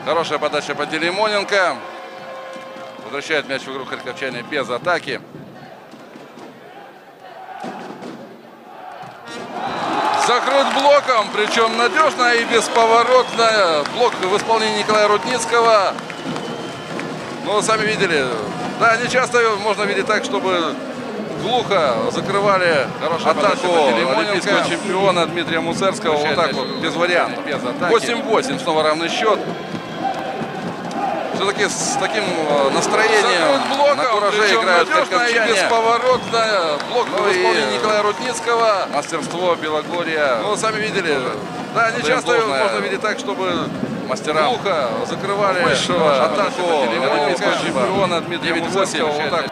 Хорошая подача Пантелеймоненко. Возвращает мяч в игру харьковчане без атаки. Закрыт блоком, причем надежно и бесповоротно. Блок в исполнении Николая Рудницкого. Ну, сами видели. Да, не часто можно видеть так, чтобы глухо закрывали атаку олимпийского чемпиона Дмитрия Мусерского. Вот так вот, без вариантов. 8-8, снова равный счет. Все-таки с таким настроением на кураже играют харьковчане. Бесповоротно. Блок в исполнении Николая Рудницкого. Мастерство Белогорья. Ну, сами видели. Да, не часто можно видеть так, чтобы мастера глухо закрывали атаку олимпийского чемпиона Дмитрия Мусерского. Вот так.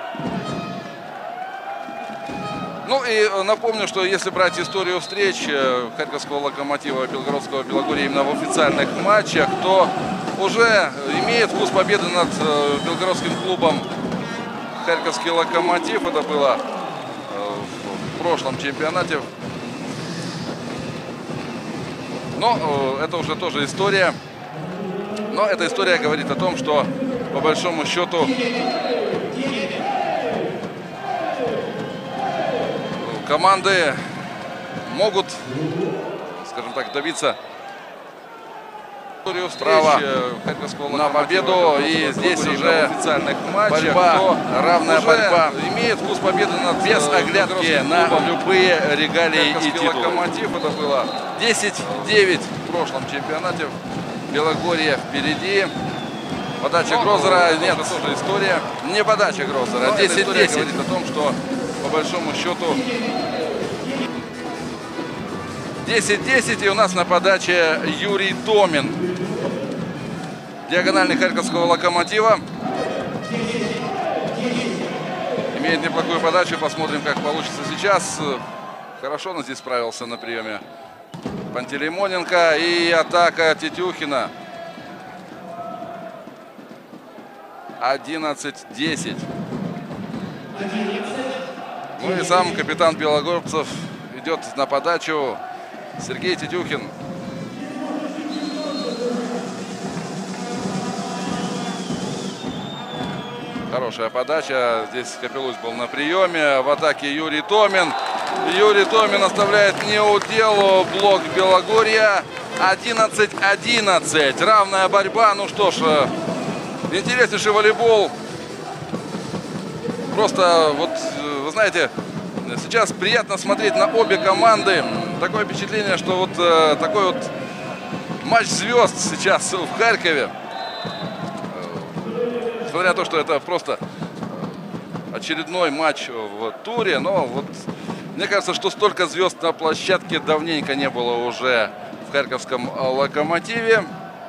Ну и напомню, что если брать историю встреч харьковского Локомотива и белгородского Белогорья именно в официальных матчах, то уже имеет вкус победы над белгородским клубом харьковский Локомотив. Это было в прошлом чемпионате. Но это уже тоже история. Но эта история говорит о том, что по большому счету команды могут, скажем так, добиться справа на победу. И здесь уже официальных матчах равная борьба. Имеет вкус победы над без оглядки на любые регалии и титулы. Локомотив это было 10-9 в прошлом чемпионате. Белогорье впереди. Подача Грозера. Нет, это тоже история. Не подача Грозера. 10-10 говорит о том, что по большому счету 10-10. И у нас на подаче Юрий Томин. Диагональный харьковского Локомотива. Имеет неплохую подачу. Посмотрим, как получится сейчас. Хорошо он здесь справился на приеме Пантелеймоненко. И атака Тетюхина. 11-10. Ну и сам капитан белогорцев идет на подачу. Сергей Тетюхин. Хорошая подача. Здесь Капелусь был на приеме. В атаке Юрий Томин. Юрий Томин оставляет неуделу блок Белогорья. 11-11. Равная борьба. Ну что ж, интереснейший волейбол. Просто, вот, вы знаете, сейчас приятно смотреть на обе команды. Такое впечатление, что вот такой вот матч звезд сейчас в Харькове. Несмотря на то, что это просто очередной матч в туре, но вот мне кажется, что столько звезд на площадке давненько не было уже в харьковском Локомотиве.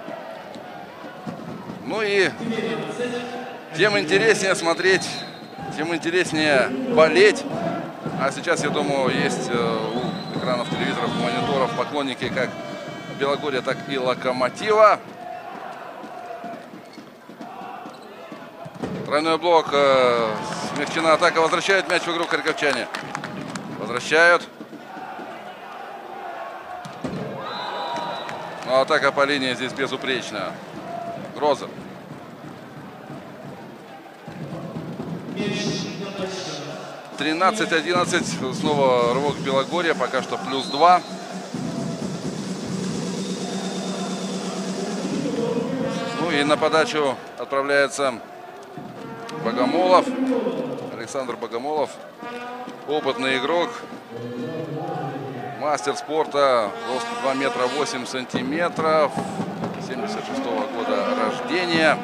Ну и тем интереснее смотреть, тем интереснее болеть. А сейчас, я думаю, есть у экранов телевизоров, мониторов поклонники как Белогорья, так и Локомотива. Тройной блок, смягчена атака, возвращают мяч в игру харьковчане. Возвращают. Но атака по линии здесь безупречная. Грозер. — 13-11. Снова рывок Белогорья. Пока что +2. Ну и на подачу отправляется Богомолов. Александр Богомолов. Опытный игрок. Мастер спорта. Рост 2 метра 8 сантиметров. 76-го года рождения.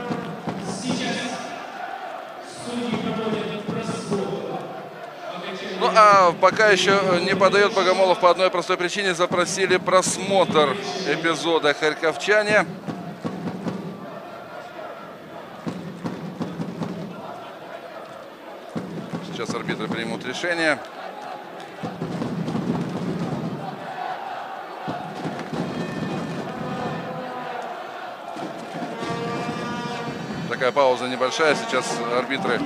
Ну а пока еще не подает Богомолов по одной простой причине. Запросили просмотр эпизода харьковчане. Сейчас арбитры примут решение. Такая пауза небольшая. Сейчас арбитры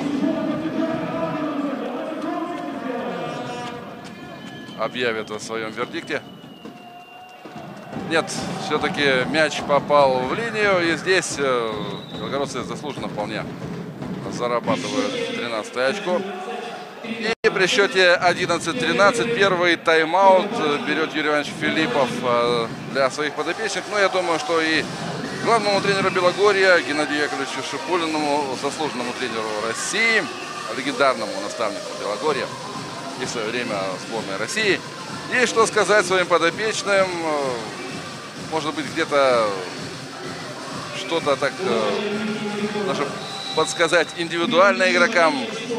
объявят о своем вердикте. Нет, все-таки мяч попал в линию. И здесь белгородцы заслуженно вполне зарабатывают 13-е очко. И при счете 11-13 первый тайм-аут берет Юрий Иванович Филиппов для своих подопечных. Но я думаю, что и главному тренеру Белогорья Геннадию Яковлевичу Шипулиному, заслуженному тренеру России, легендарному наставнику Белогорья и в свое время сборной России, есть что сказать своим подопечным. Может быть, где-то что-то так даже подсказать индивидуально игрокам.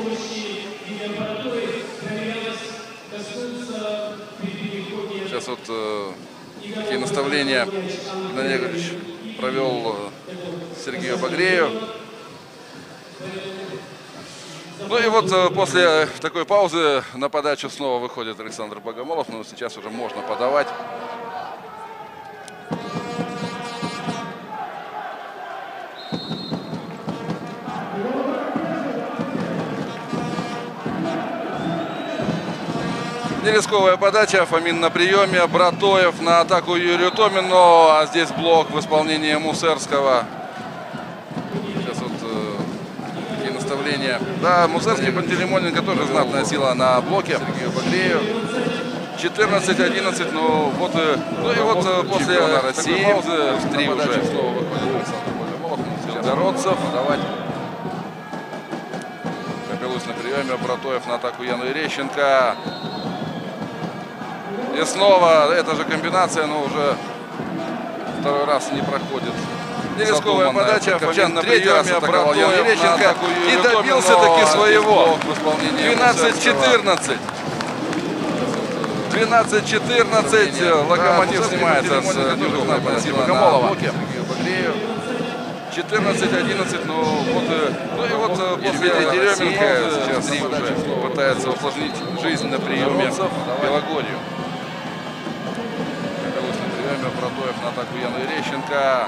Сейчас вот такие наставления Геннадий Яковлевич провел Сергею Багрею. Ну и вот после такой паузы на подачу снова выходит Александр Богомолов. Но сейчас уже можно подавать. Нерисковая подача. Фомин на приеме. Братоев на атаку Юрию Томину. А здесь блок в исполнении Мусерского. Сейчас вот такие наставления. Да, Мусерский, Пантелеймоненко тоже знатная сила на блоке. Сергею Багрею. 14-11. Ну вот, ну и вот после России паузы в 3 уже снова выходит Александр Богомолов. Белгородцев. Подавать. Капелусь на приеме. Братоев на атаку Яну Ерещенко. И снова эта же комбинация, но уже второй раз не проходит. Нерисковая подача. Фомин на приеме. Братоев Ерещенко. И добился таки своего. 12-14. 12-14. Локомотив снимается с дежурной позиции Богомолова. 14-11. Ну и вот после Еременко сейчас уже пытается усложнить жизнь на приеме Белогорью. Братоев на атаку Яну Ерещенко.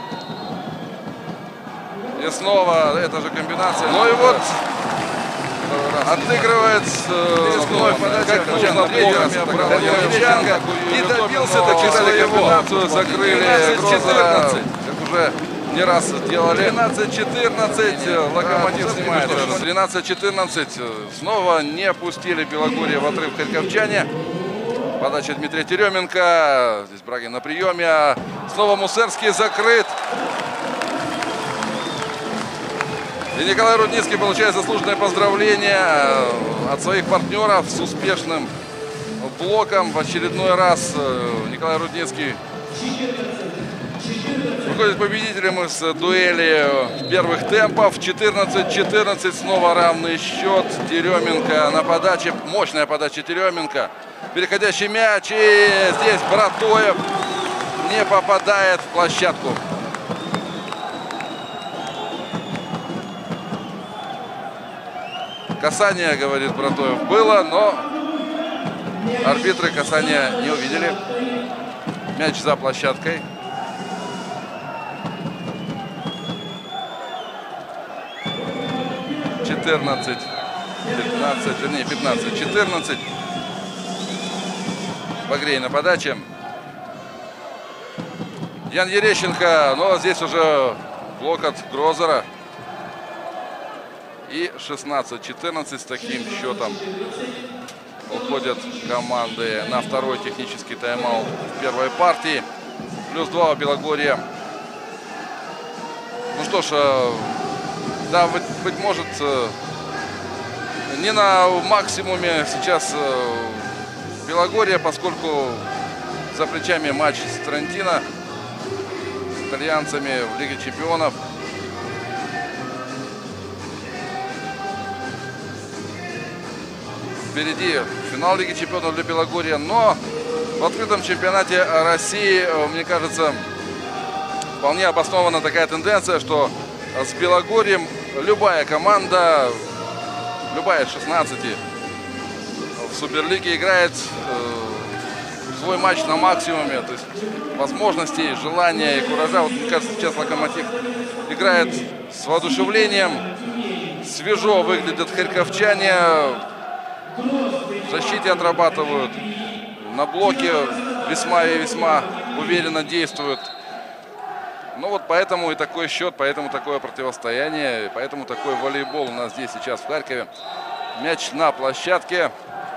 И снова эта же комбинация. Ну и вот отыгрывает вновь подача. И добился таки своего. Закрыли 14. Как уже не раз делали. 13-14. Локомотив снимает. 13-14. Снова не пустили Белогорье в отрыв харьковчане. Подача Дмитрия Теременко. Здесь Брагин на приеме. Снова Мусерский закрыт. И Николай Рудницкий получает заслуженное поздравление от своих партнеров с успешным блоком. В очередной раз Николай Рудницкий выходит победителем из дуэли первых темпов. 14-14. Снова равный счет. Теременко на подаче. Мощная подача Теременко. Переходящий мяч. И здесь Братоев не попадает в площадку. Касание, говорит Братоев, было, но арбитры касания не увидели. Мяч за площадкой. Вернее, 15-14. Багрей на подаче. Ян Ерещенко, но здесь уже блок от Грозера. И 16-14 с таким счетом уходят команды на второй технический тайм-аут в первой партии. Плюс 2 у Белогорья. Ну что ж, да, быть может, не на максимуме сейчас Белогорье, поскольку за плечами матч с Трентино, с итальянцами в Лиге чемпионов. Впереди финал Лиги чемпионов для Белогорья, но в открытом чемпионате России, мне кажется, вполне обоснована такая тенденция, что с Белогорьем любая команда, любая из 16 в Суперлиге играет свой матч на максимуме, то есть возможностей, желания и куража. Вот, мне кажется, сейчас Локомотив играет с воодушевлением, свежо выглядят харьковчане. В защите отрабатывают, на блоке весьма и весьма уверенно действуют. Ну вот поэтому и такой счет, поэтому такое противостояние, поэтому такой волейбол у нас здесь сейчас в Харькове. Мяч на площадке.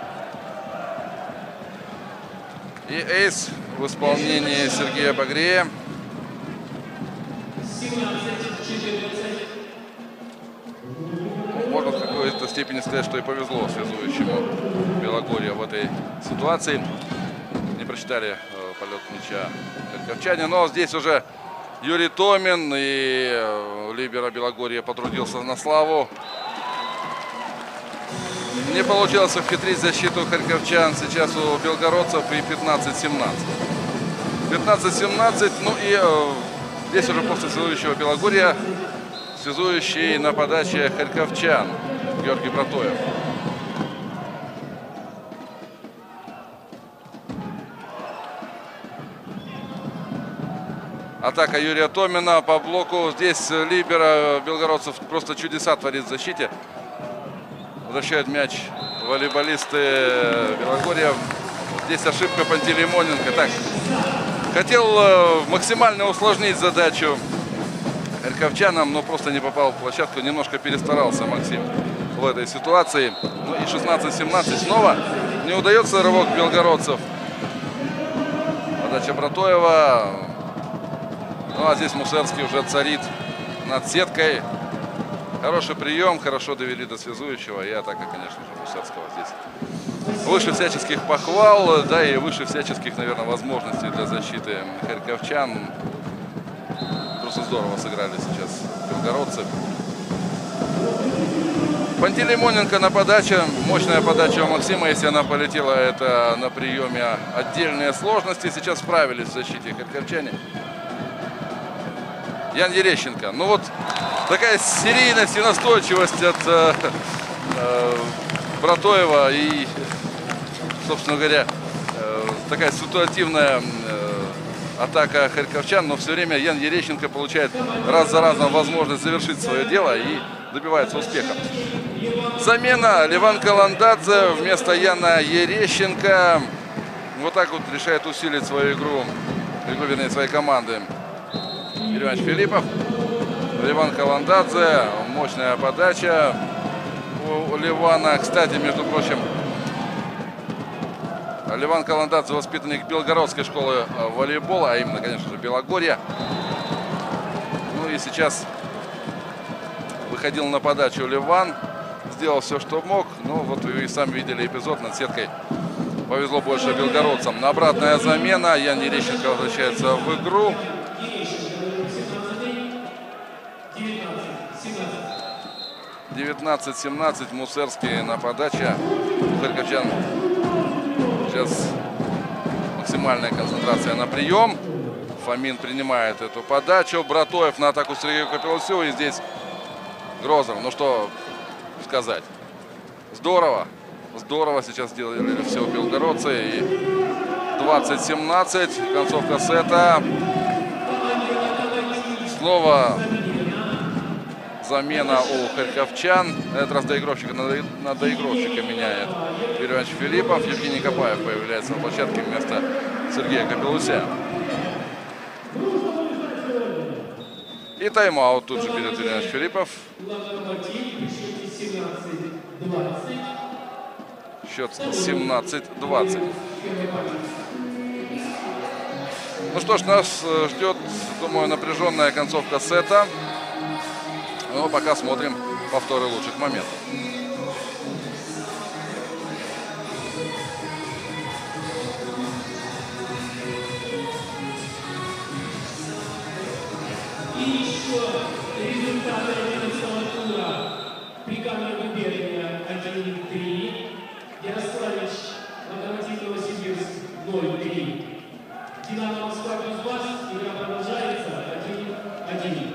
И эйс в исполнении Сергея Багрея. Можно в какой-то степени сказать, что и повезло связующему Белогорья в этой ситуации. Не прочитали полет мяча харьковчане, но здесь уже Юрий Томин и либеро Белогорья потрудился на славу. Не получилось вхитрить защиту харьковчан сейчас у белгородцев, и 15-17. 15-17, ну и здесь уже после связующего Белогорья связующий на подаче харьковчан Георгий Братоев. Атака Юрия Томина по блоку. Здесь либеро белгородцев просто чудеса творит в защите. Возвращают мяч волейболисты Белогорья. Здесь ошибка Пантелеймоненко. Так, хотел максимально усложнить задачу харьковчанам, но просто не попал в площадку. Немножко перестарался Максим в этой ситуации. Ну и 16-17 снова не удается рывок белгородцев. Подача Братоева. Ну а здесь Мусерский уже царит над сеткой. Хороший прием, хорошо довели до связующего. И атака, конечно же, Мусерского здесь выше всяческих похвал, да и выше всяческих, наверное, возможностей для защиты харьковчан. Просто здорово сыграли сейчас белгородцы. Пантелеймоненко на подаче. Мощная подача у Максима. Если она полетела, это на приеме отдельные сложности. Сейчас справились в защите харьковчане. Ян Ерещенко. Ну вот такая серийность и настойчивость от Братоева и, собственно говоря, такая ситуативная атака харьковчан, но все время Ян Ерещенко получает раз за разом возможность завершить свое дело и добивается успеха. Замена Леван Каландадзе вместо Яна Ерещенко. Вот так вот решает усилить свою игру, вернее, своей команды Ильич Филиппов. Леван Каландадзе. Мощная подача у Левана. Кстати, между прочим, Леван Каландадзе воспитанник Белгородской школы волейбола, а именно, конечно же, Белогорья. Ну и сейчас выходил на подачу Леван. Сделал все, что мог. Ну вот вы и сами видели эпизод над сеткой. Повезло больше белгородцам. Обратная замена. Ян Ерещенко возвращается в игру. 19-17. Мусерский на подаче. У харьковчан сейчас максимальная концентрация на прием. Фомин принимает эту подачу. Братоев на атаку Сергея Капелосю. И здесь Грозов. Ну что сказать. Здорово. Здорово сейчас сделали все белгородцы. И 20-17. Концовка сета. Снова замена у харьковчан. Этот раз доигровщика на доигровщика меняет Ильич Филиппов. Евгений Копаев появляется на площадке вместо Сергея Капелуся. И тайм-аут тут же берет Ильич Филиппов. Счет 17-20. Ну что ж, нас ждет, думаю, напряженная концовка сета. Но пока смотрим повторы лучших моментов. И еще результаты 11-го тура. Прикамье губерния 1-3. Ярославич, Локомотив Новосибирск 0-3. Динамо Москва Кузбасс. Игра продолжается 1-1.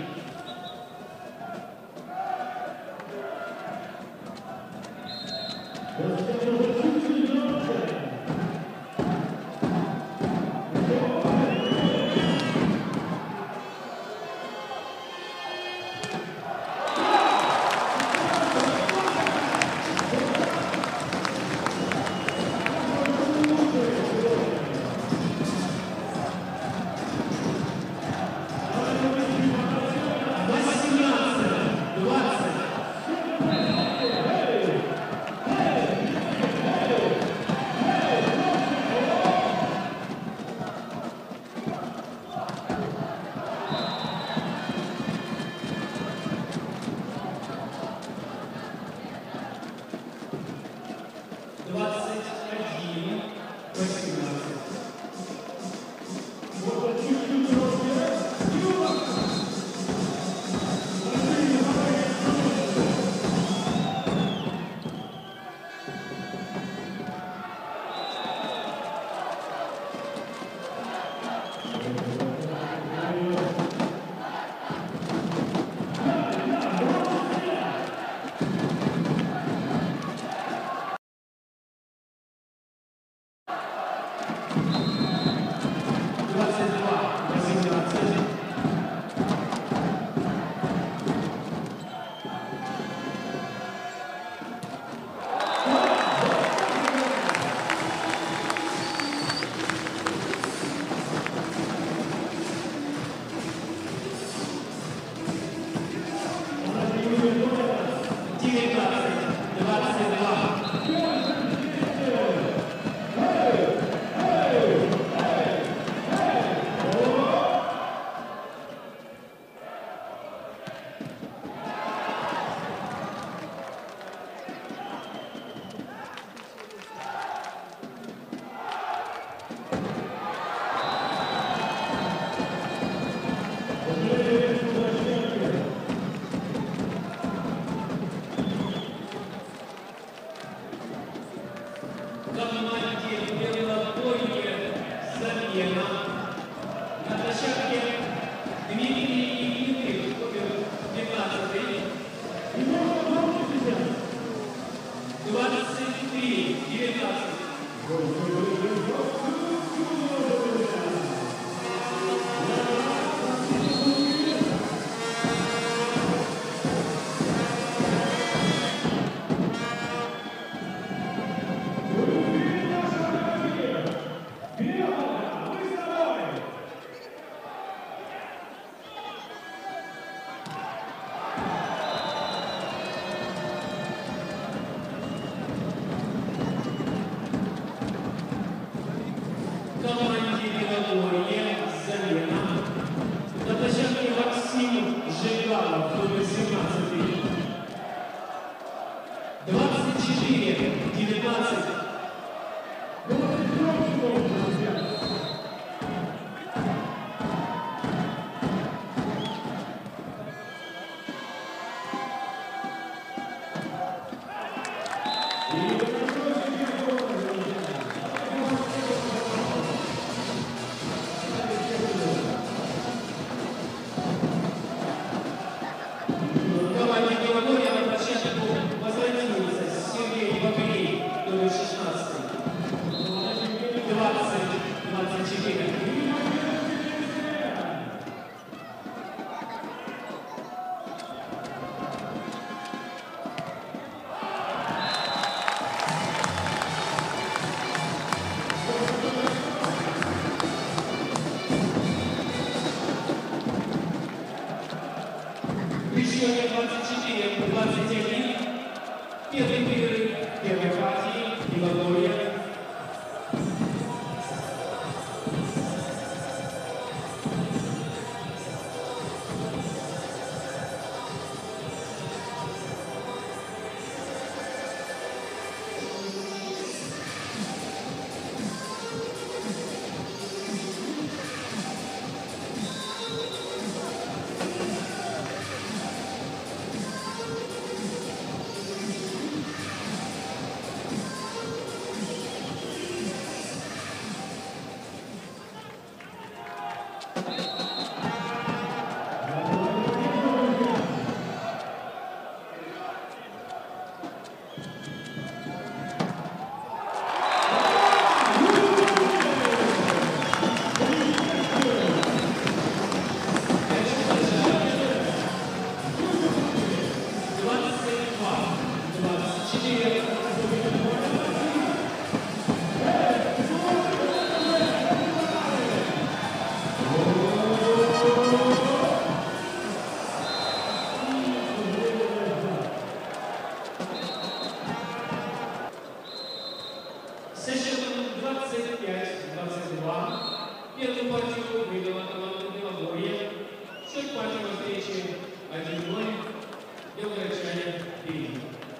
счете 24-21. Первый перерыв первой партии Белогорье. Первую партию выиграла команда Белогорье. Счет партии встречи 1-0. Белогорчане впереди.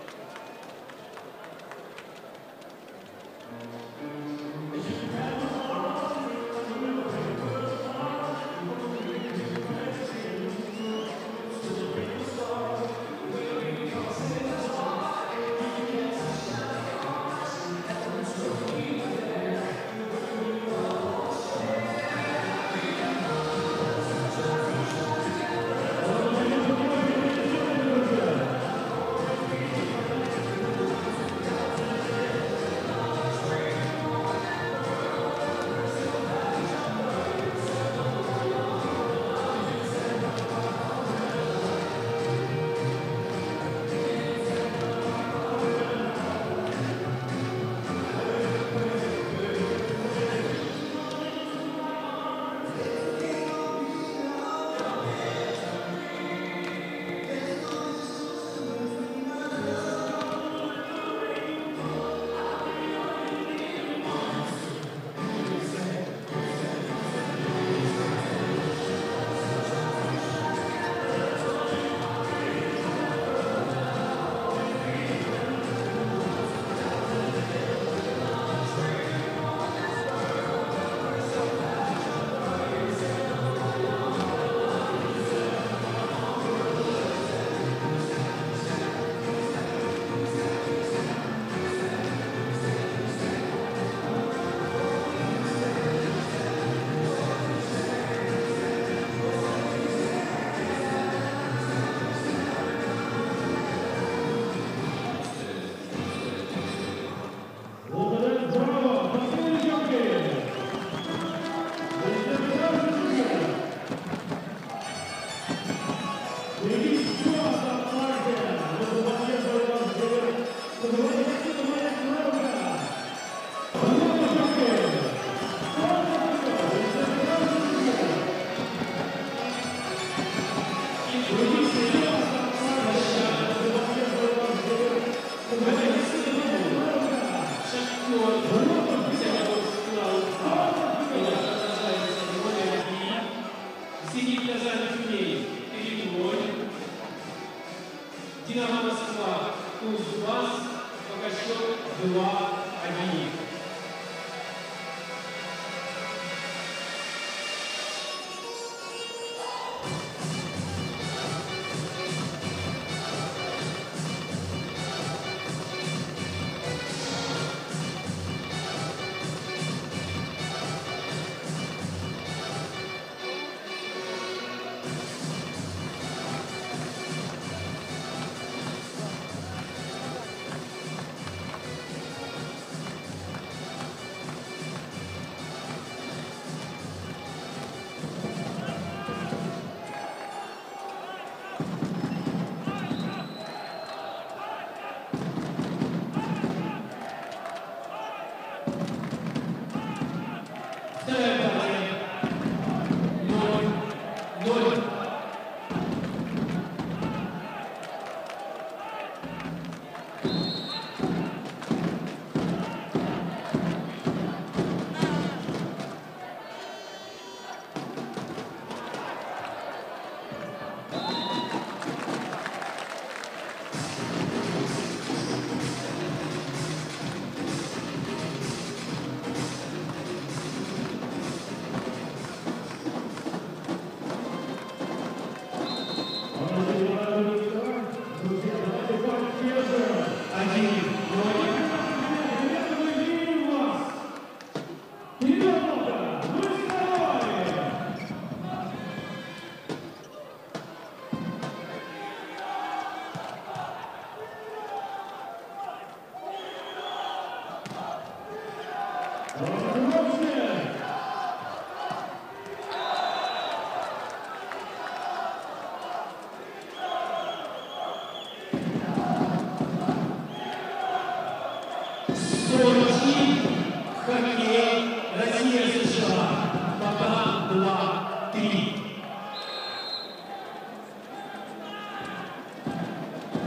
Динамо Москва, Кузбасс, пока счет 2-1.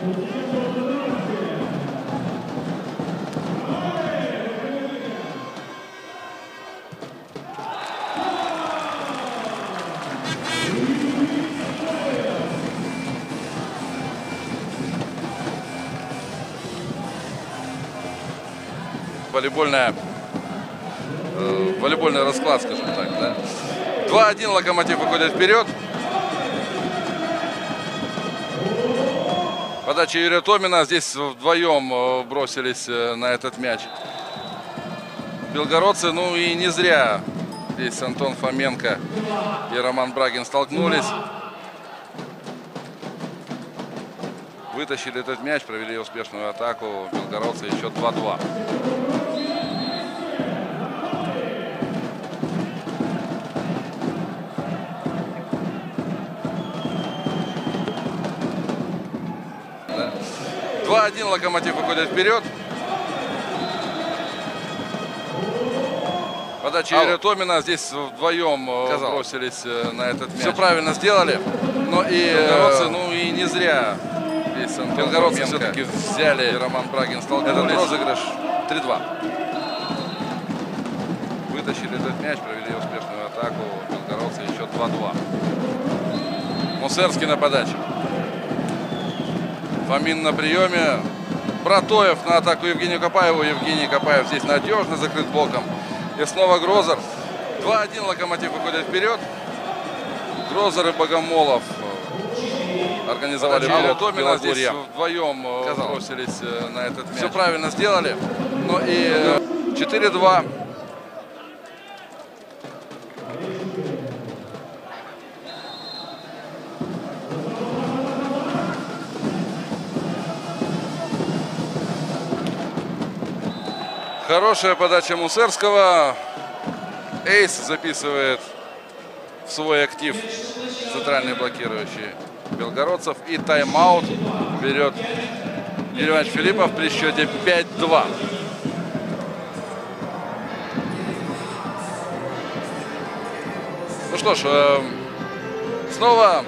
Волейбольный расклад, скажем так. Да? 2-1, Локомотив выходит вперед. Подача Юрия Томина. Здесь вдвоем бросились на этот мяч белгородцы. Ну и не зря здесь Антон Фоменко и Роман Брагин столкнулись. Вытащили этот мяч, провели успешную атаку. Белгородцы еще 2-2. Да. 2-1, Локомотив выходит вперед. Подача Юрия Томина. Здесь вдвоем бросились на этот мяч. Все правильно сделали. Но и белгородцы, ну и не зря. Белгородцы все-таки взяли, и Роман Брагин столкнулись. Этот розыгрыш 3-2. Вытащили этот мяч, провели успешную атаку. Белгородцы еще 2-2. Мусерский на подаче. Фомин на приеме. Братоев на атаку Евгению Копаеву. Евгений Копаев здесь надежно закрыт блоком. И снова Грозер. 2-1, Локомотив выходит вперед. Грозер и Богомолов организовали блок Томина. Здесь вдвоем бросились на этот мяч. Все правильно сделали. Но и 4-2. Хорошая подача Мусерского. Эйс записывает в свой актив центральный блокирующий белгородцев. И тайм-аут берет Юрий Иванович Филиппов при счете 5-2. Ну что ж, снова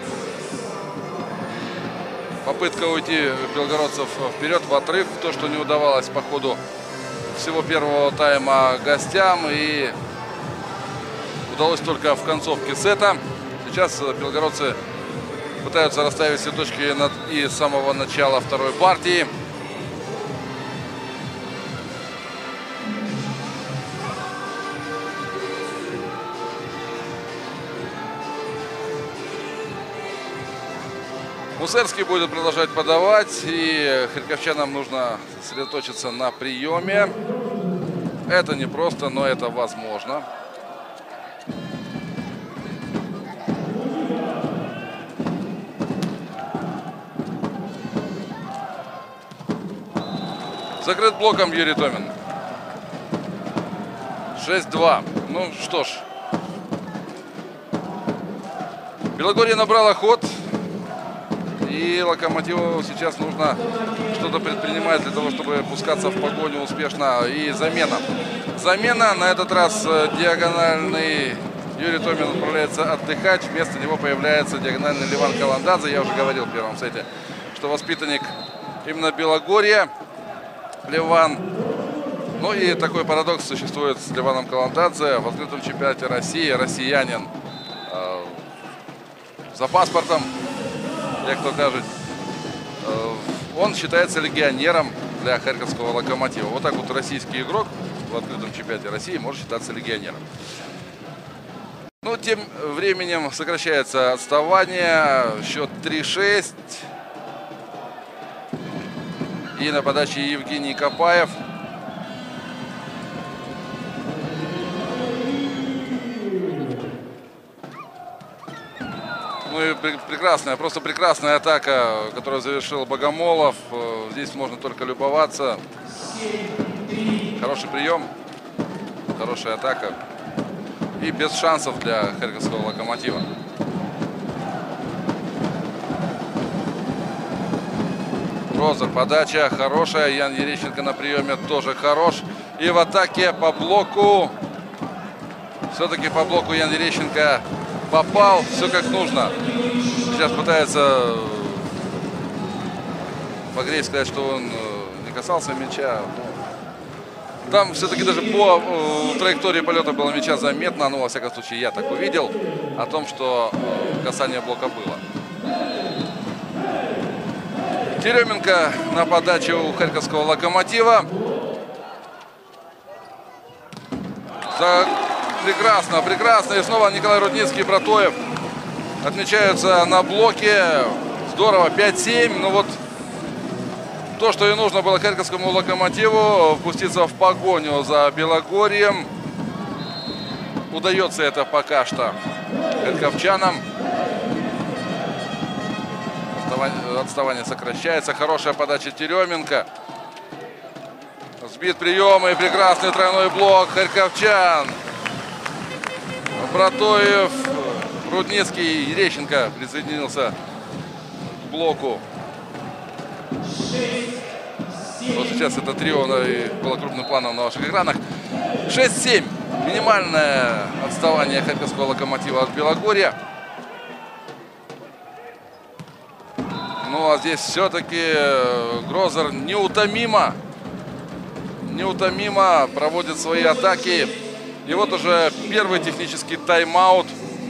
попытка уйти белгородцев вперед в отрыв. То, что не удавалось по ходу всего первого тайма гостям. И удалось только в концовке сета. Сейчас белгородцы пытаются расставить все точки и с самого начала второй партии. Мусерский будет продолжать подавать. И харьковчанам нужно сосредоточиться на приеме. Это непросто, но это возможно. Закрыт блоком Юрий Томин. 6-2. Ну что ж. Белогорье набрало ход. И Локомотиву сейчас нужно что-то предпринимать для того, чтобы пускаться в погоню успешно. И замена. Замена. На этот раз диагональный Юрий Томин отправляется отдыхать. Вместо него появляется диагональный Леван Каландадзе. Я уже говорил в первом сете, что воспитанник именно Белогорья Леван. Ну и такой парадокс существует с Леваном Каландадзе. В открытом чемпионате России россиянин за паспортом, як то кажуть. Он считается легионером для харьковского Локомотива. Вот так вот российский игрок в открытом чемпионате России может считаться легионером. Ну, тем временем сокращается отставание. Счет 3-6. И на подаче Евгений Копаев. Ну и прекрасная, просто прекрасная атака, которую завершил Богомолов. Здесь можно только любоваться. Хороший прием, хорошая атака. И без шансов для харьковского Локомотива. Розер, подача хорошая. Ян Ерещенко на приеме тоже хорош. И в атаке по блоку. Все-таки по блоку Ян Ерещенко попал. Все как нужно. Сейчас пытается погреть, сказать, что он не касался мяча. Там все-таки даже по траектории полета было мяча заметно, ну, во всяком случае, я так увидел, о том, что касание блока было. Теременко на подачу у харьковского Локомотива. Прекрасно, прекрасно. И снова Николай Рудницкий и Братоев отмечаются на блоке. Здорово, 5-7. Ну вот то, что и нужно было харьковскому Локомотиву, впуститься в погоню за Белогорьем. Удается это пока что харьковчанам. Отставание сокращается. Хорошая подача Теременко. Сбит прием и прекрасный тройной блок харьковчан. Братоев, Рудницкий и Рещенко присоединился к блоку. Вот сейчас это трио было крупным планом на ваших экранах. 6-7. Минимальное отставание харьковского Локомотива от Белогорья. Ну а здесь все-таки Грозер неутомимо проводит свои атаки. И вот уже первый технический тайм-аут.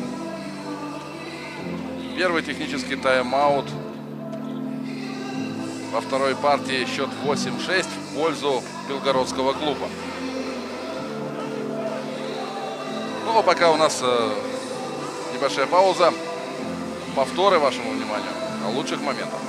Первый технический тайм-аут во второй партии. Счет 8-6 в пользу белгородского клуба. Ну, а пока у нас небольшая пауза. Повторы вашему вниманию о лучших моментах.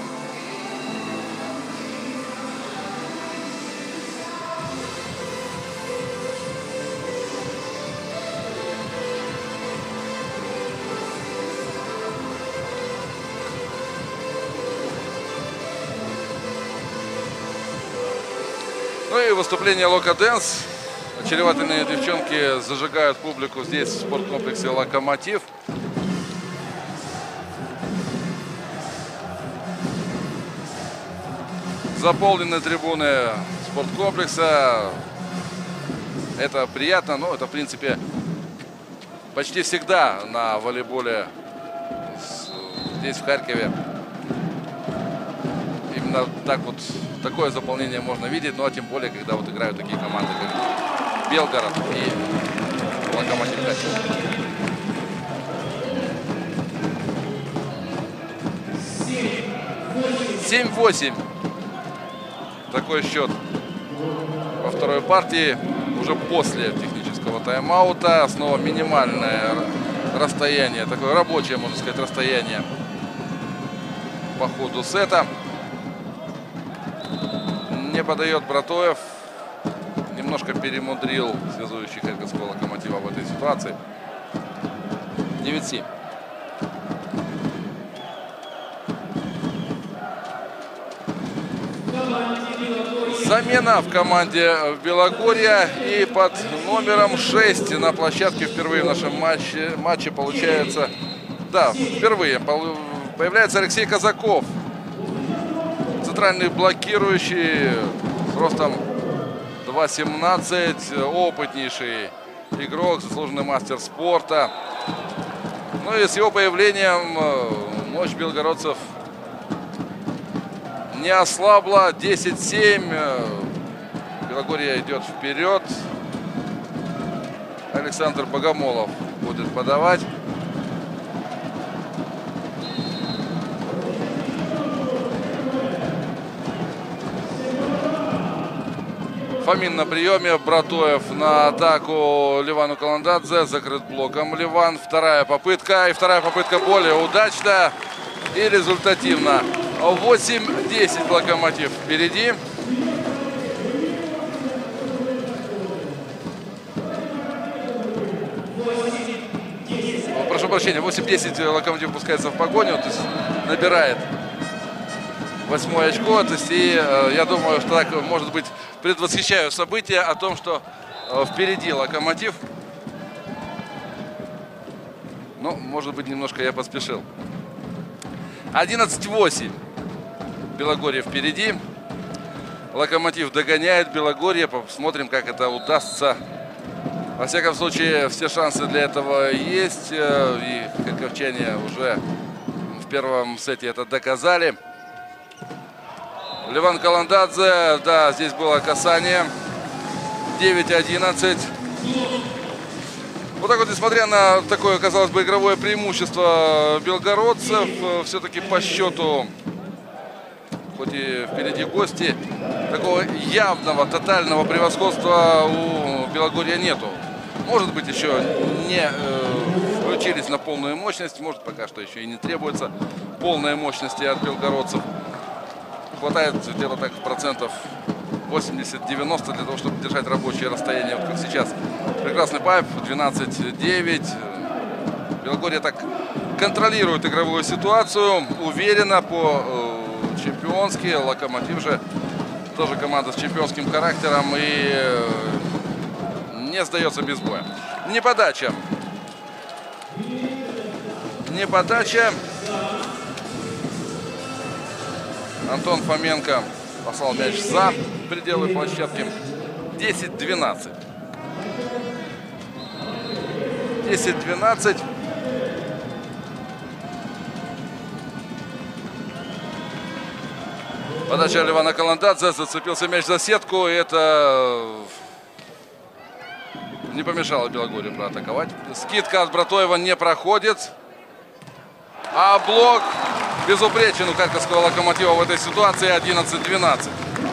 Ну и выступление Локодэнс. Очаровательные девчонки зажигают публику здесь, в спорткомплексе «Локомотив». Заполнены трибуны спорткомплекса. Это приятно, но это, в принципе, почти всегда на волейболе здесь, в Харькове. Именно так вот, такое заполнение можно видеть, ну а тем более, когда вот играют такие команды, как Белгород и Локомотив Харьков. 7-8. Такой счет во второй партии. Уже после технического тайм-аута. Снова минимальное расстояние, такое рабочее, можно сказать, расстояние по ходу сета. Не подает Братоев. Немножко перемудрил связующий харьковского Локомотива в этой ситуации. 9-7. Замена в команде Белогорья. И под номером 6 на площадке впервые в нашем матче получается... Да, впервые появляется Алексей Казаков. Центральный блокирующий с ростом 2.17. Опытнейший игрок, заслуженный мастер спорта. Ну и с его появлением мощь белгородцев не ослабла. 10-7. Белогорье идет вперед. Александр Богомолов будет подавать. Фомин на приеме. Братоев на атаку Ливану Каландадзе. Закрыт блоком Ливан. Вторая попытка. И вторая попытка более удачная и результативна. 8-10 Локомотив впереди. Прошу прощения, 8-10 Локомотив пускается в погоню, то есть набирает 8-е очко. То есть и я думаю, что так, может быть, предвосхищаю события о том, что впереди Локомотив. Ну, может быть, немножко я поспешил. 11-8. Белогорье впереди. Локомотив догоняет Белогорье. Посмотрим, как это удастся. Во всяком случае, все шансы для этого есть. И харьковчане уже в первом сете это доказали. Леван Каландадзе, да, здесь было касание. 9-11. Вот так вот, несмотря на такое, казалось бы, игровое преимущество белгородцев, все-таки по счету, хоть и впереди гости, такого явного, тотального превосходства у Белогорья нету. Может быть, еще не включились на полную мощность, может, пока что еще и не требуется полной мощности от белгородцев. Хватает где-то так процентов 80-90 для того, чтобы держать рабочее расстояние, вот как сейчас. Прекрасный пайп, 12-9. Белогорье так контролирует игровую ситуацию, уверенно, по-чемпионски. Локомотив же тоже команда с чемпионским характером и не сдается без боя. Не подача. Не подача. Антон Фоменко послал мяч за пределы площадки. 10-12. 10-12. Подача Левана Каландадзе. Зацепился мяч за сетку. И это не помешало Белогорью проатаковать. Скидка от Братоева не проходит. А блок безупречен у харьковского Локомотива в этой ситуации. 11-12.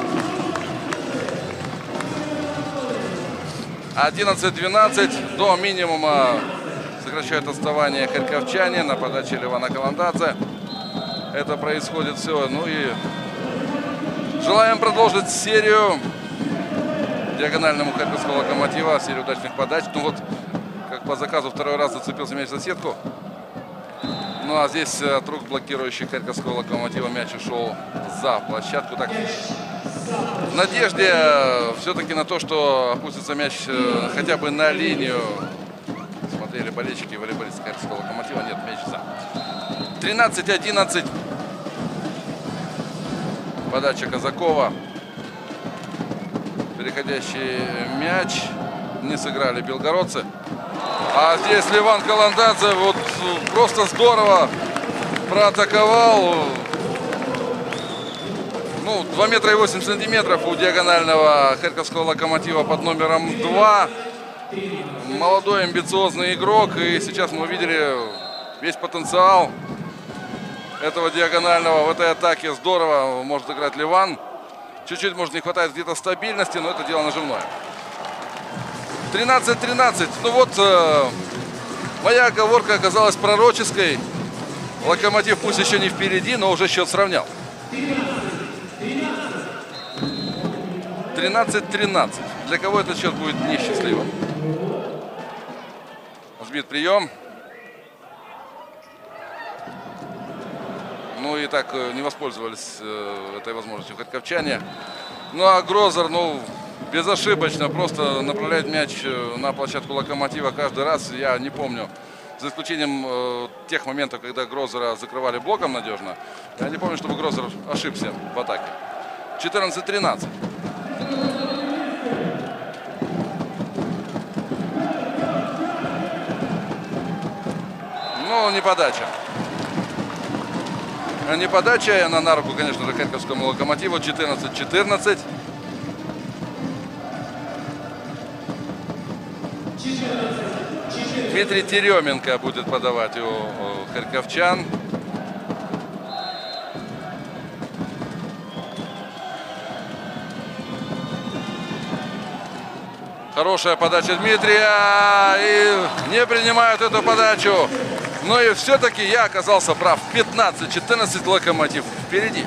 11-12. До минимума сокращают отставание харьковчане на подаче Левана Каландадзе. Это происходит все. Ну и желаем продолжить серию диагональному харьковского Локомотива. Серию удачных подач. Ну вот, как по заказу, второй раз зацепился мяч за сетку. Ну а здесь от рук блокирующих харьковского Локомотива мяч ушел за площадку. Так, в надежде все-таки на то, что опустится мяч хотя бы на линию. Смотрели болельщики и волейболисты харьковского Локомотива. Нет, мяч за. 13-11. Подача Казакова. Переходящий мяч. Не сыграли белгородцы. А здесь Леван Каландадзе вот просто здорово проатаковал. Ну, 2 метра и 8 сантиметров у диагонального харьковского Локомотива под номером 2. Молодой амбициозный игрок. И сейчас мы увидели весь потенциал этого диагонального в этой атаке. Здорово может играть Леван. Чуть-чуть, может, не хватает где-то стабильности, но это дело наживное. 13-13. Ну вот, моя оговорка оказалась пророческой. Локомотив пусть еще не впереди, но уже счет сравнял. 13-13. Для кого этот счет будет несчастливым? Сбит прием. Ну и так не воспользовались этой возможностью харьковчане. Ну а Грозер, ну, безошибочно просто направляет мяч на площадку Локомотива каждый раз. Я не помню, за исключением тех моментов, когда Грозера закрывали блоком надежно. Я не помню, чтобы Грозер ошибся в атаке. 14-13. Ну, не подача. Не подача, и она на руку, конечно же, харьковскому Локомотиву. 14-14. Дмитрий Теременко будет подавать у харьковчан. Хорошая подача Дмитрия. И не принимают эту подачу. Но и все-таки я оказался прав. 15-14 Локомотив впереди.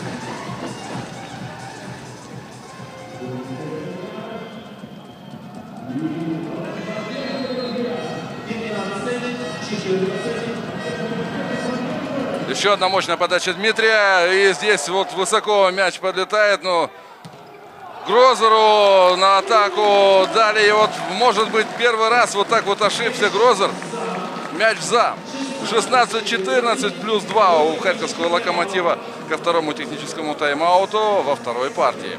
Еще одна мощная подача Дмитрия. И здесь вот высоко мяч подлетает. Но Грозеру на атаку дали. И вот, может быть, первый раз вот так вот ошибся Грозер. Мяч за. 16-14 плюс 2 у харьковского Локомотива ко второму техническому тайм-ауту во второй партии.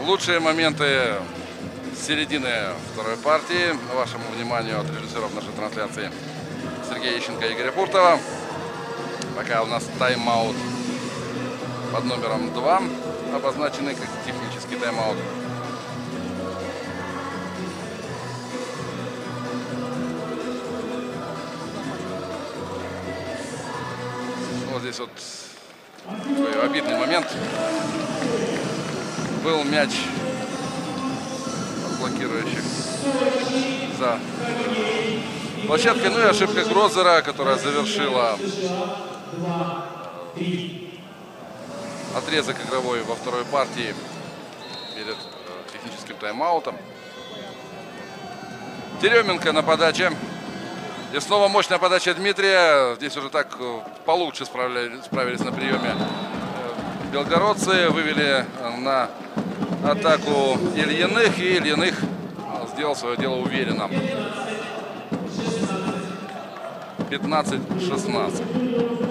лучшие моменты середины второй партии. Вашему вниманию от режиссеров нашей трансляции Сергея Ищенко и Игоря Пуртова. Пока у нас тайм-аут под номером 2, обозначенный как технический тайм-аут. Вот здесь вот такой обидный момент. Был мяч от блокирующих за площадкой. Ну и ошибка Грозера, которая завершила отрезок игровой во второй партии перед техническим тайм-аутом. Теременко на подаче. И снова мощная подача Дмитрия. Здесь уже так получше справились на приеме белгородцы. Вывели на атаку Ильиных. И Ильиных сделал свое дело уверенно. 15-16.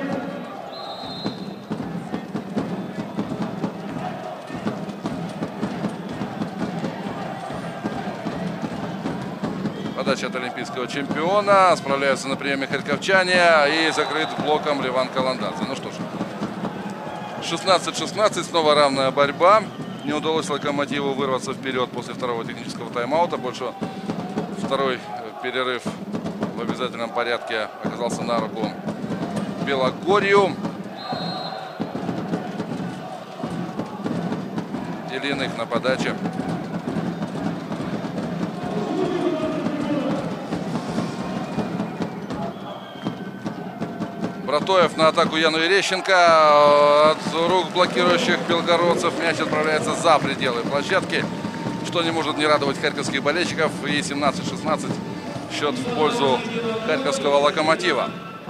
Подача от олимпийского чемпиона. Справляются на приеме харьковчане. И закрыт блоком Леван Каландадзе. Ну что ж. 16-16. Снова равная борьба. Не удалось Локомотиву вырваться вперед после второго технического тайм-аута. Больше второй перерыв в обязательном порядке оказался на руку Белогорью. Ильиных на подаче. Братоев на атаку Яну Ерещенко. От рук блокирующих белгородцев мяч отправляется за пределы площадки, что не может не радовать харьковских болельщиков. И 17-16 счет в пользу харьковского Локомотива.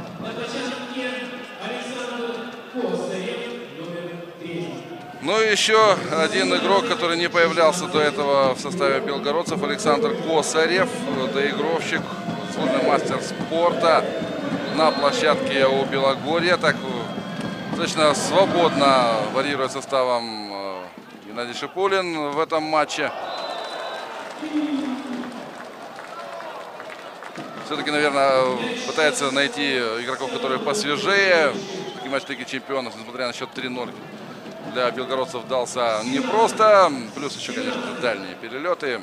Ну и еще один игрок, который не появлялся до этого в составе белгородцев, Александр Косарев, доигровщик, заслуженный мастер спорта. На площадке у Белогорья так достаточно свободно варьирует составом Геннадий Шипулин в этом матче. Все-таки, наверное, пытается найти игроков, которые посвежее. Такой матч Лиги Чемпионов, несмотря на счет 3-0, для белгородцев дался непросто. Плюс еще, конечно, дальние перелеты.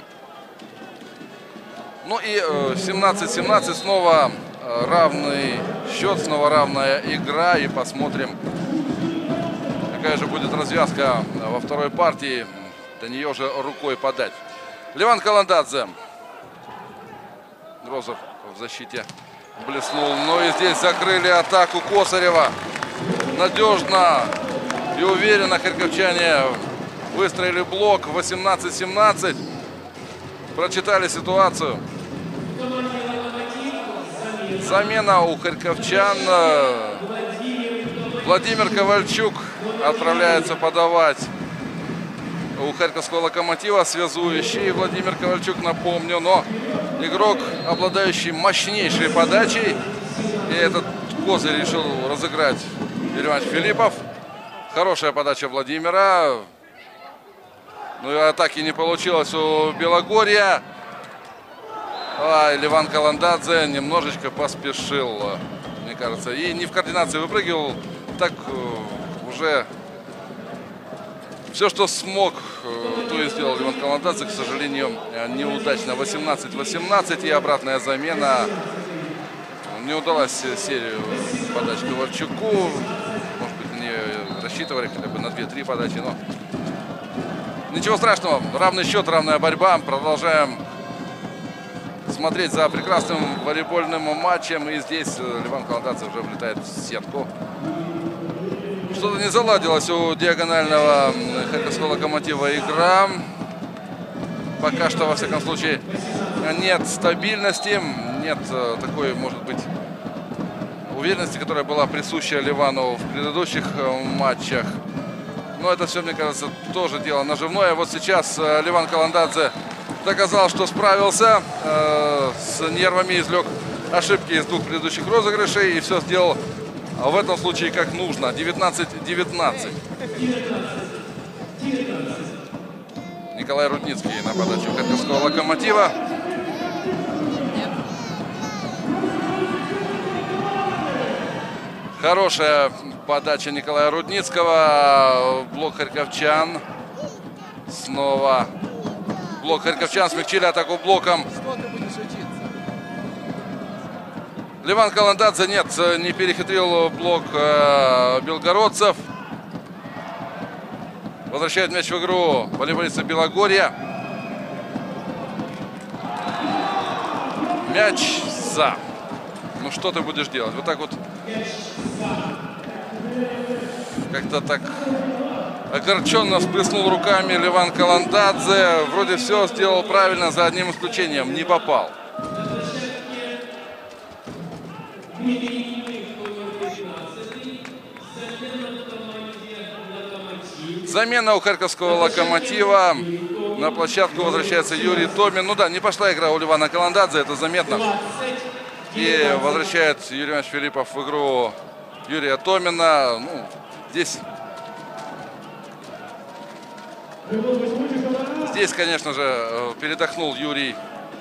Ну и 17-17 снова равный счет, снова равная игра. И посмотрим, какая же будет развязка во второй партии. До нее уже рукой подать. Леван Каландадзе. Грозов в защите блеснул. Но и здесь закрыли атаку Косарева. Надежно и уверенно харьковчане выстроили блок. 18-17. Прочитали ситуацию. Замена у харьковчан. Владимир Ковальчук отправляется подавать у харьковского Локомотива. Связующий Владимир Ковальчук, напомню. Но игрок, обладающий мощнейшей подачей. И этот козырь решил разыграть Юрий Филиппов. Хорошая подача Владимира. Ну и атаки не получилось у Белогорья. Леван Каландадзе немножечко поспешил, мне кажется. И не в координации выпрыгивал. Так уже все, что смог, то и сделал Леван Каландадзе. К сожалению, неудачно. 18-18 и обратная замена. Не удалась серию подач Ковальчуку. Может быть, не рассчитывали хотя бы на 2-3 подачи, но ничего страшного. Равный счет, равная борьба. Продолжаем смотреть за прекрасным волейбольным матчем. И здесь Леван Каландадзе уже влетает в сетку. Что-то не заладилось у диагонального харьковского Локомотива игра. Пока что, во всяком случае, нет стабильности. Нет такой, может быть, уверенности, которая была присуща Левану в предыдущих матчах. Но это все, мне кажется, тоже дело наживное. Вот сейчас Леван Каландадзе доказал, что справился с нервами, извлек ошибки из двух предыдущих розыгрышей и все сделал в этом случае как нужно. 19-19. Николай Рудницкий на подачу Харьковского Локомотива. Хорошая подача Николая Рудницкого. Блок харьковчан. Снова блок харьковчан. Смягчили атаку блоком. Леван Каландадзе, нет, не перехитрил блок белгородцев. Возвращает мяч в игру волейболисты Белогорья. Мяч за. Ну что ты будешь делать? Вот так вот. Как-то так огорченно всплеснул руками Леван Каландадзе. Вроде все сделал правильно, за одним исключением. Не попал. Замена у Харьковского Локомотива. На площадку возвращается Юрий Томин. Ну да, не пошла игра у Левана Каландадзе, это заметно. И возвращает Юрий Иванович Филиппов в игру Юрия Томина. Ну, здесь, конечно же, передохнул Юрий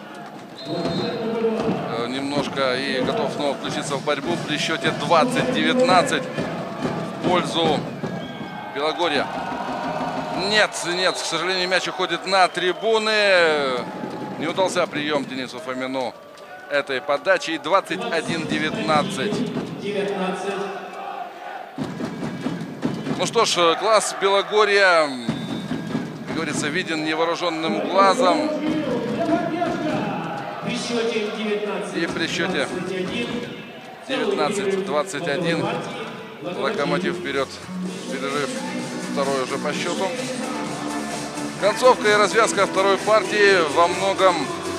немножко и готов снова включиться в борьбу при счете 20-19 в пользу Белогорья. Нет, к сожалению, мяч уходит на трибуны. Не удался прием Денису Фомину этой подачи. 21-19. Ну что ж, класс Белогорья, как говорится, виден невооруженным глазом. И при счете 19-21 Локомотив вперед. Перерыв второй уже по счету. Концовка и развязка второй партии во многом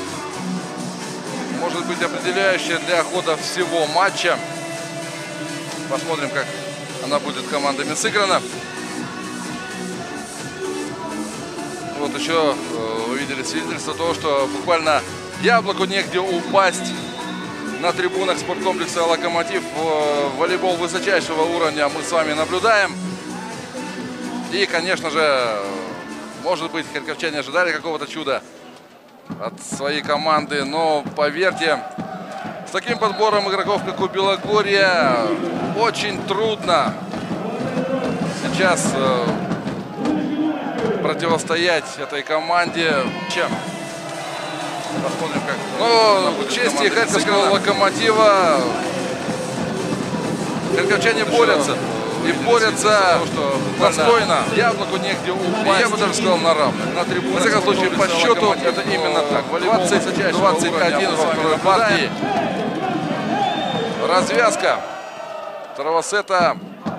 может быть определяющая для хода всего матча. Посмотрим, как она будет командами сыграна. Вот еще вы видели свидетельство того, что буквально яблоку негде упасть на трибунах спорткомплекса «Локомотив». Волейбол высочайшего уровня мы с вами наблюдаем. И, конечно же, может быть, харьковчане ожидали какого-то чуда от своей команды. Но, поверьте, с таким подбором игроков, как у Белогорья, очень трудно сейчас противостоять этой команде. Чем? Посмотрим, как. Но к чести Харьковского Локомотива харьковчане борются. И борются достойно. Яблоку негде упасть. Я бы даже сказал на равных. На трибуне. В всяком случае, по счету это именно так. 20-21 во второй партии. Развязка второго сета.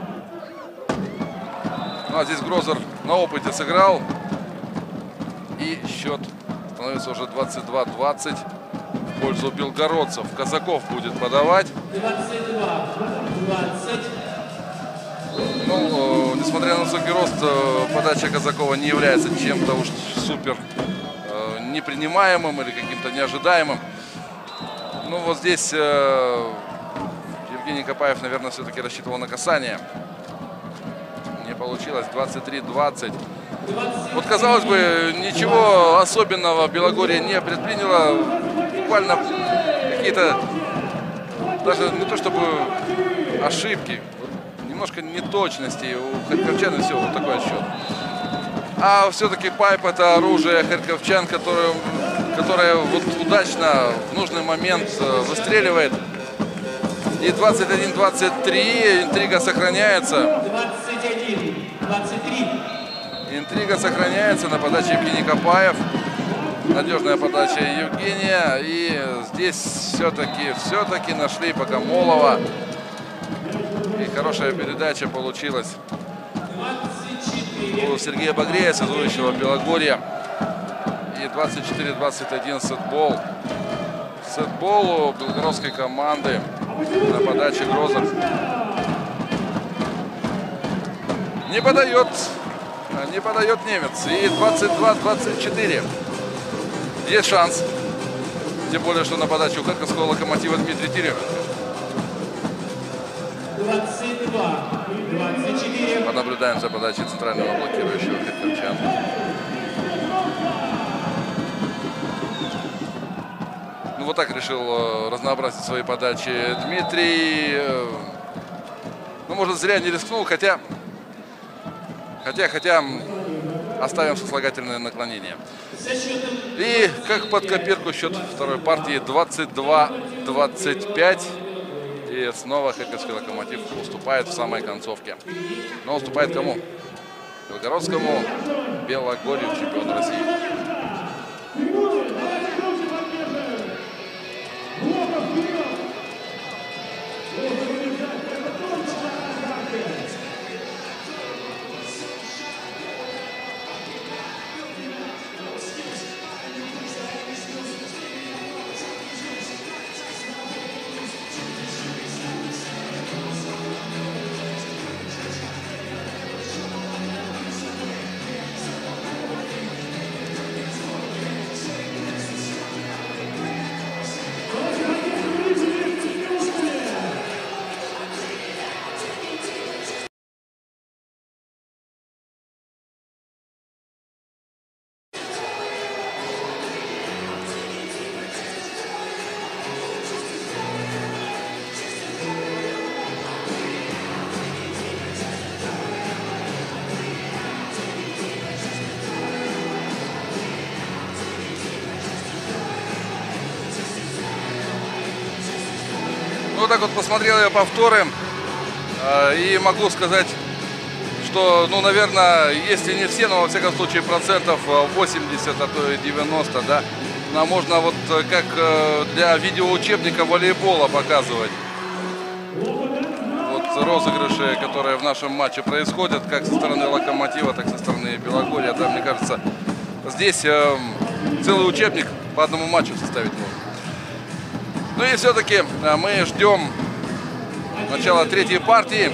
Ну, а здесь Грозер на опыте сыграл. И счет становится уже 22-20 в пользу белгородцев. Казаков будет подавать. 22-20. Ну, несмотря на высокий рост, подача Казакова не является чем-то уж супер непринимаемым или каким-то неожидаемым. Ну, вот здесь Евгений Копаев, наверное, все-таки рассчитывал на касание. Не получилось. 23-20. Вот, казалось бы, ничего особенного Белогорье не предприняло. Буквально какие-то, даже не то чтобы ошибки, немножко неточностей у харьковчан, и все, вот такой отсчет. А все-таки Пайп — это оружие харьковчан, которое вот удачно в нужный момент выстреливает. И 21-23, интрига сохраняется. 21-23. Интрига сохраняется на подаче Евгений Копаев. Надежная подача Евгения. И здесь все-таки нашли Богомолова. И хорошая передача получилась у Сергея Багрея, связующего Белогорья. И 24-21 сетбол. Сетбол у белгородской команды на подаче Грозер. Не подает немец. И 22-24. Есть шанс. Тем более, что на подаче у Харьковского Локомотива Дмитрий Теременко. 22-24. Понаблюдаем за подачей центрального блокирующего харьковчан. Ну, вот так решил разнообразить свои подачи Дмитрий. Ну, может, зря не рискнул, хотя оставим сослагательное наклонение. И как под копирку счет второй партии 22-25. И снова Харьковский Локомотив уступает в самой концовке. Но уступает кому? Белгородскому Белогорью, чемпиону России. Вот так вот посмотрел я повторы и могу сказать, что, ну, наверное, если не все, но во всяком случае процентов 80, а то и 90, да, но можно вот как для видеоучебника волейбола показывать. Вот розыгрыши, которые в нашем матче происходят, как со стороны Локомотива, так и со стороны Белогорья, да, мне кажется, здесь целый учебник по одному матчу составить можно. Ну и все-таки мы ждем начала третьей партии.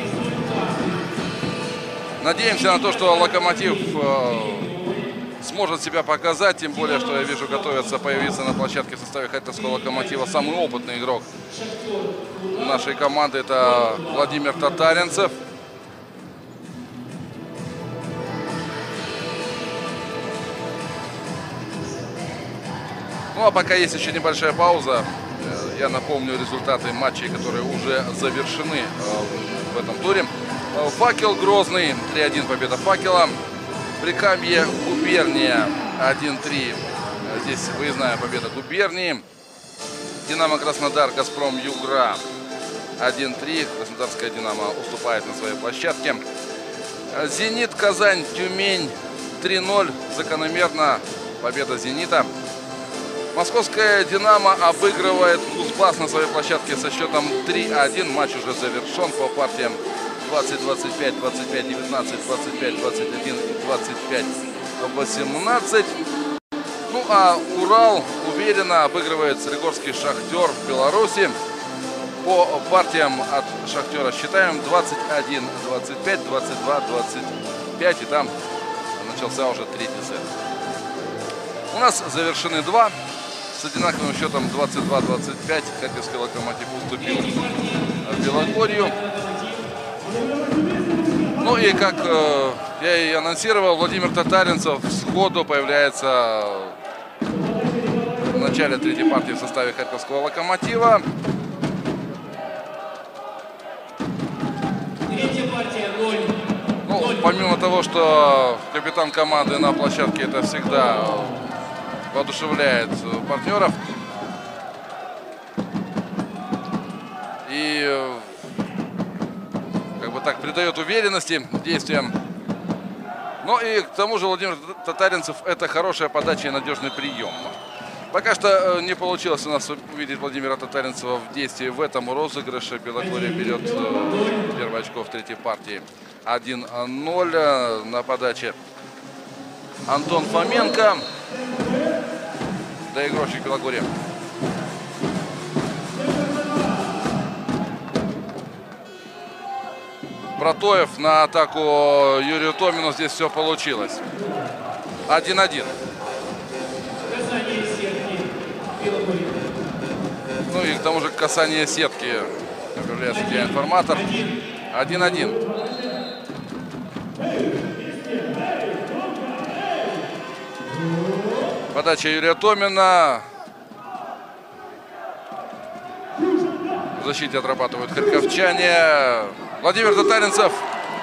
Надеемся на то, что Локомотив сможет себя показать. Тем более, что я вижу, готовится появиться на площадке в составе Харьковского Локомотива самый опытный игрок нашей команды. Это Владимир Татаринцев. Ну а пока есть еще небольшая пауза, я напомню результаты матчей, которые уже завершены в этом туре. Факел Грозный 3-1 победа Факела. Прикамье Губерния 1-3. Здесь выездная победа Губернии. Динамо Краснодар Газпром Югра 1-3. Краснодарская Динамо уступает на своей площадке. Зенит Казань Тюмень 3-0. Закономерно победа Зенита. Московская Динамо обыгрывает Кузбасс на своей площадке со счетом 3-1. Матч уже завершен по партиям 20-25, 25-19, 25-21 и 25-18. Ну а Урал уверенно обыгрывает Солигорский Шахтер в Беларуси. По партиям от Шахтера считаем 21-25, 22-25. И там начался уже третий сет. У нас завершены два. С одинаковым счетом 22-25 Харьковский Локомотив уступил Белогорью. Ну и как я и анонсировал, Владимир Татаринцев сходу появляется в начале третьей партии в составе Харьковского Локомотива. Ну, помимо того, что капитан команды на площадке, это всегда воодушевляет партнеров. И как бы так придает уверенности действиям. Ну и к тому же Владимир Татаринцев — это хорошая подача и надежный прием. Пока что не получилось у нас увидеть Владимира Татаринцева в действии в этом розыгрыше. Белогорье берет первое очко в третьей партии 1-0 на подаче Антон Фоменко. Доигровщик Белогорья. Протоев на атаку Юрию Томину. Здесь все получилось. 1-1. Ну и к тому же касание сетки, объявляет судья-информатор. 1-1. Подача Юрия Томина. защите отрабатывают харьковчане. Владимир Татаринцев.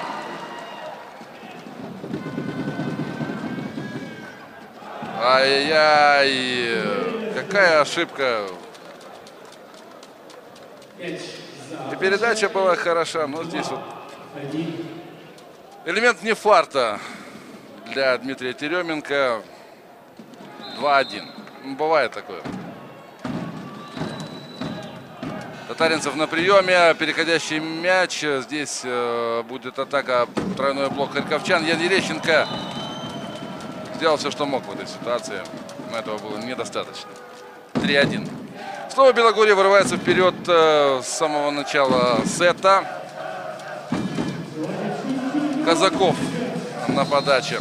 Ай-яй-яй. Какая ошибка. И передача была хороша, но здесь вот элемент не фарта для Дмитрия Теременко. 2-1. Бывает такое. Татаринцев на приеме. Переходящий мяч. Здесь будет атака. Тройной блок харьковчан. Ян Ерещенко сделал все, что мог в этой ситуации. Но этого было недостаточно. 3-1. Снова Белогорье вырывается вперед с самого начала сета. Казаков на подаче.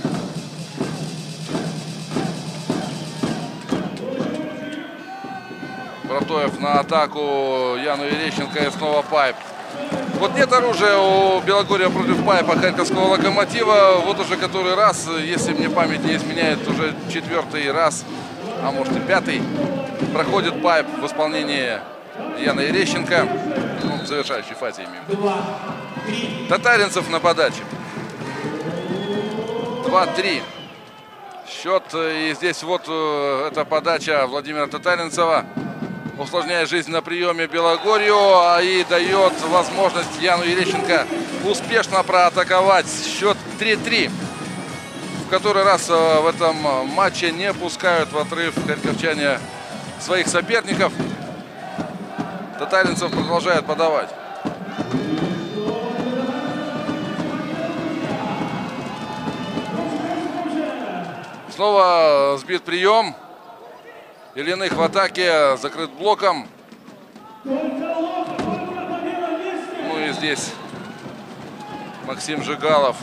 Братоев на атаку. Яну Ерещенко и снова Пайп. Вот нет оружия у Белогорья против Пайпа харьковского Локомотива. Вот уже который раз, если мне память не изменяет, уже 4-й раз, а может и 5-й, проходит Пайп в исполнении Яна Ерещенко. Ну, в завершающей фазе имею. Татаринцев на подаче. 2-3. Счет. И здесь вот эта подача Владимира Татаринцева усложняет жизнь на приеме Белогорью и дает возможность Яну Ерещенко успешно проатаковать. Счет 3-3. В который раз в этом матче не пускают в отрыв харьковчане своих соперников. Татаринцев продолжает подавать. Снова сбит прием. Ильиных в атаке, закрыт блоком. Ну и здесь Максим Жигалов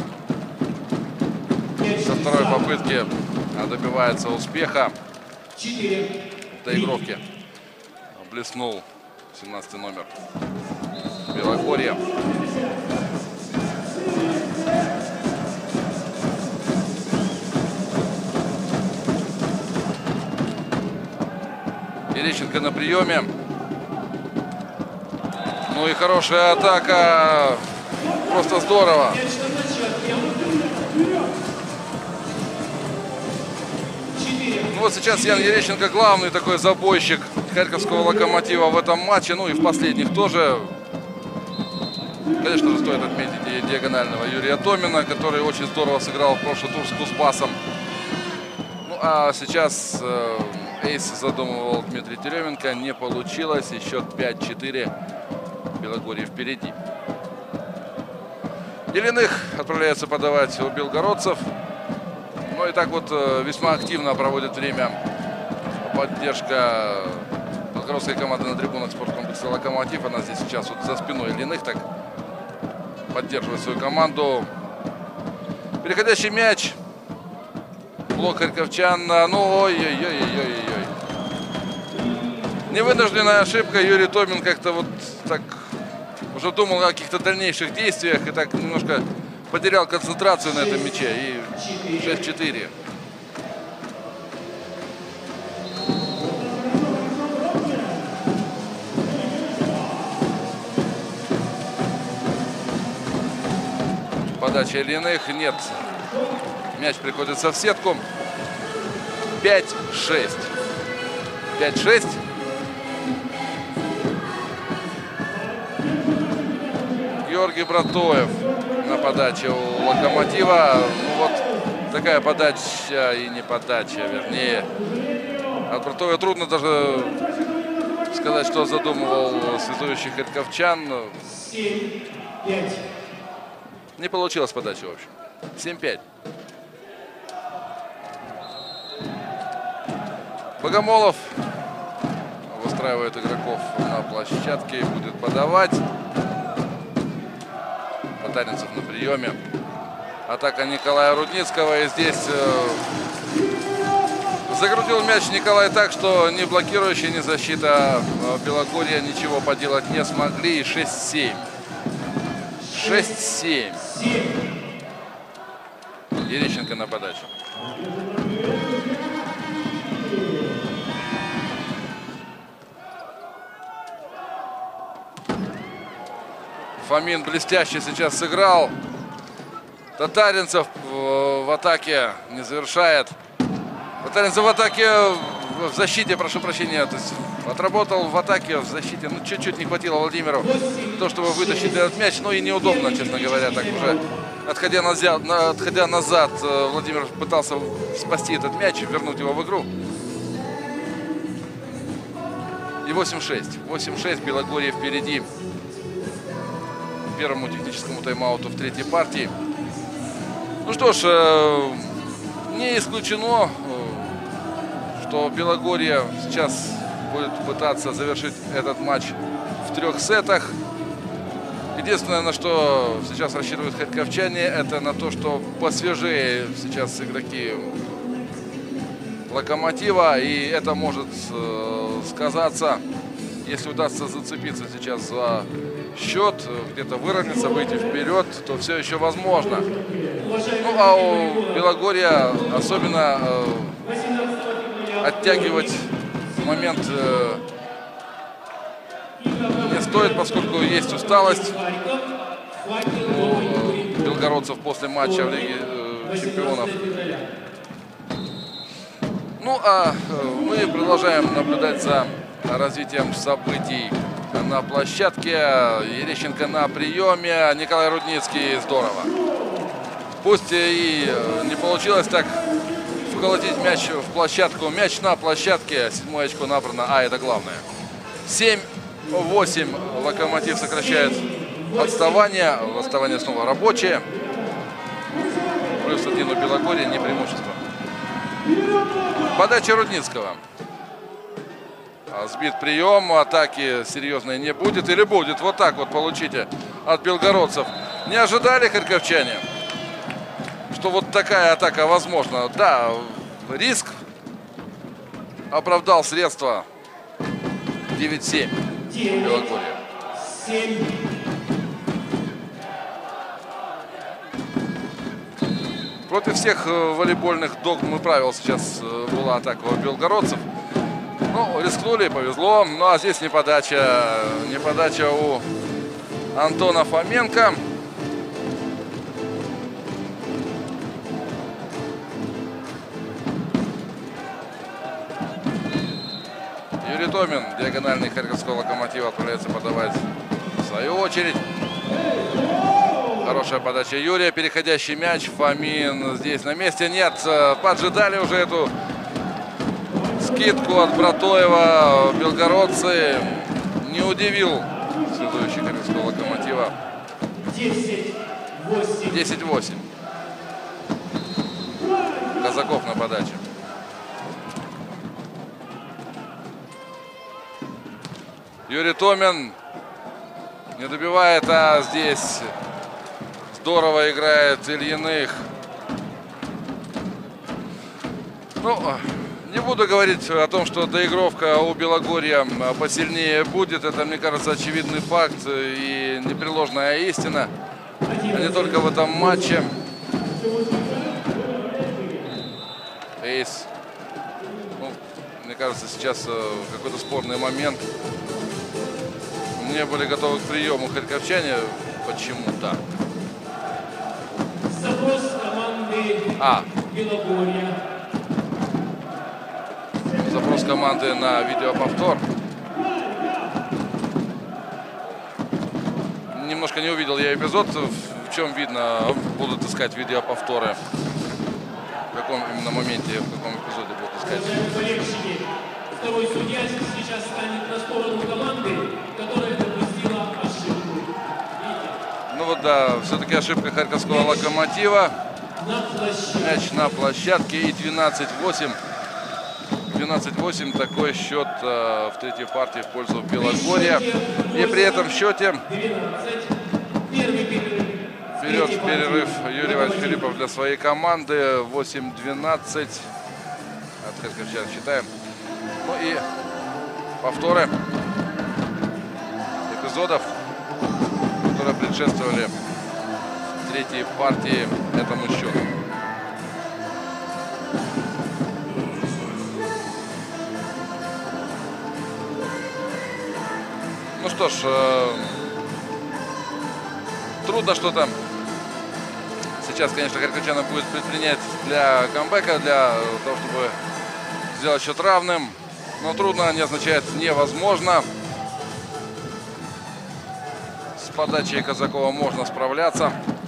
со второй попытки добивается успеха. Доигровки блеснул 17 номер Белогорья. Ерещенко на приеме. Ну и хорошая атака. Просто здорово. Ну вот сейчас Ян Ерещенко главный такой забойщик харьковского Локомотива в этом матче. Ну и в последних тоже. Конечно же, стоит отметить и диагонального Юрия Томина, который очень здорово сыграл в прошлый тур с Кузбассом. Ну а сейчас эйс задумывал Дмитрий Теременко. Не получилось. И счет 5-4. Белогорье впереди. Ильиных отправляется подавать у белгородцев. Ну и так вот весьма активно проводит время поддержка белгородской команды на трибунах спорткомплекса «Локомотив». Она здесь сейчас вот за спиной Ильиных так поддерживает свою команду. Переходящий мяч. Блок харьковчан. Ну, ой-ой-ой-ой-ой. Невынужденная ошибка. Юрий Томин как-то вот так уже думал о каких-то дальнейших действиях и так немножко потерял концентрацию на этом мяче. И 6-4. Подача Ильиных. Нет. Мяч приходится в сетку. 5-6. 5-6. Георгий Братоев на подаче у Локомотива. Ну вот такая подача и не подача, вернее. От Братоева трудно даже сказать, что задумывал связующий харьковчан. 7-5. Не получилось подачи, в общем. 7-5. Богомолов выстраивает игроков на площадке и будет подавать. Татаринцев на приеме. Атака Николая Рудницкого. И здесь загрузил мяч Николай так, что ни блокирующий, ни защита Белогорья ничего поделать не смогли. 6-7. 6-7. Ерещенко на подачу. Фомин блестяще сейчас сыграл. Татаринцев в атаке не завершает. Татаринцев в атаке, в защите, прошу прощения. То есть отработал в атаке, в защите. Ну, чуть-чуть не хватило Владимиру то, чтобы вытащить этот мяч. Ну и неудобно, честно говоря, так уже. Отходя назад, Владимир пытался спасти этот мяч, вернуть его в игру. И 8-6. 8-6. Белогорье впереди. Первому техническому тайм-ауту в третьей партии. Ну что ж, не исключено, что Белогорье сейчас будет пытаться завершить этот матч в 3 сетах. Единственное, на что сейчас рассчитывают харьковчане, это на то, что посвежее сейчас игроки Локомотива. И это может сказаться, если удастся зацепиться сейчас за счет, где-то выровняться, выйти вперед, то все еще возможно. Ну а у Белогорья особенно оттягивать момент не стоит, поскольку есть усталость у белгородцев после матча в Лиге чемпионов. Ну а мы продолжаем наблюдать за развитием событий на площадке. Ерещенко на приеме. Николай Рудницкий. Здорово. Пусть и не получилось так вколотить мяч в площадку. Мяч на площадке. 7-е очко набрано. А это главное. 7-8. Локомотив сокращает отставание. Отставание снова рабочее. Плюс 1 у Белогорья. Не преимущество. Подача Рудницкого. Сбит прием, атаки серьезной не будет. Или будет. Вот так вот получите от белгородцев. Не ожидали харьковчане, что вот такая атака возможна. Да, риск оправдал средства. 9-7 Белогорье. Против всех волейбольных догм и правил сейчас была атака у белгородцев. Ну, рискнули, повезло. Ну, а здесь не подача у Антона Фоменко. Юрий Томин, диагональный харьковского Локомотива, отправляется подавать в свою очередь. Хорошая подача Юрия, переходящий мяч. Фомин здесь на месте. Нет, поджидали уже эту скидку от Братоева. Белгородцы. Не удивил следующий харьковского Локомотива. 10-8. Казаков на подаче. Юрий Томин не добивает, а здесь здорово играет Ильиных. Ну, не буду говорить о том, что доигровка у Белогорья посильнее будет. Это, мне кажется, очевидный факт и непреложная истина. А не только в этом матче. Эйс. Ну, мне кажется, сейчас какой-то спорный момент. Не были готовы к приему харьковчане почему-то. Запрос команды Белогорья. Запрос команды на видеоповтор. Немножко не увидел я эпизод. В чем видно, будут искать видеоповторы. В каком именно моменте, в каком эпизоде будут искать. Второй судья сейчас станет на сторону команды, которая допустила ошибку. Ну вот да, все-таки ошибка харьковского Локомотива. Мяч на площадке и 12-8. 12-8 такой счет в третьей партии в пользу Белогорья. И при этом счете вперед в перерыв Юрий Иванович Филиппов для своей команды. 8-12 от харьковчан считаем. Ну и повторы эпизодов, которые предшествовали третьей партии этому счету. Ну что ж, трудно что-то сейчас, конечно, харьковчанам будет предпринять для камбэка, для того, чтобы сделать счет равным. Но трудно не означает невозможно. С подачей Казакова можно справляться.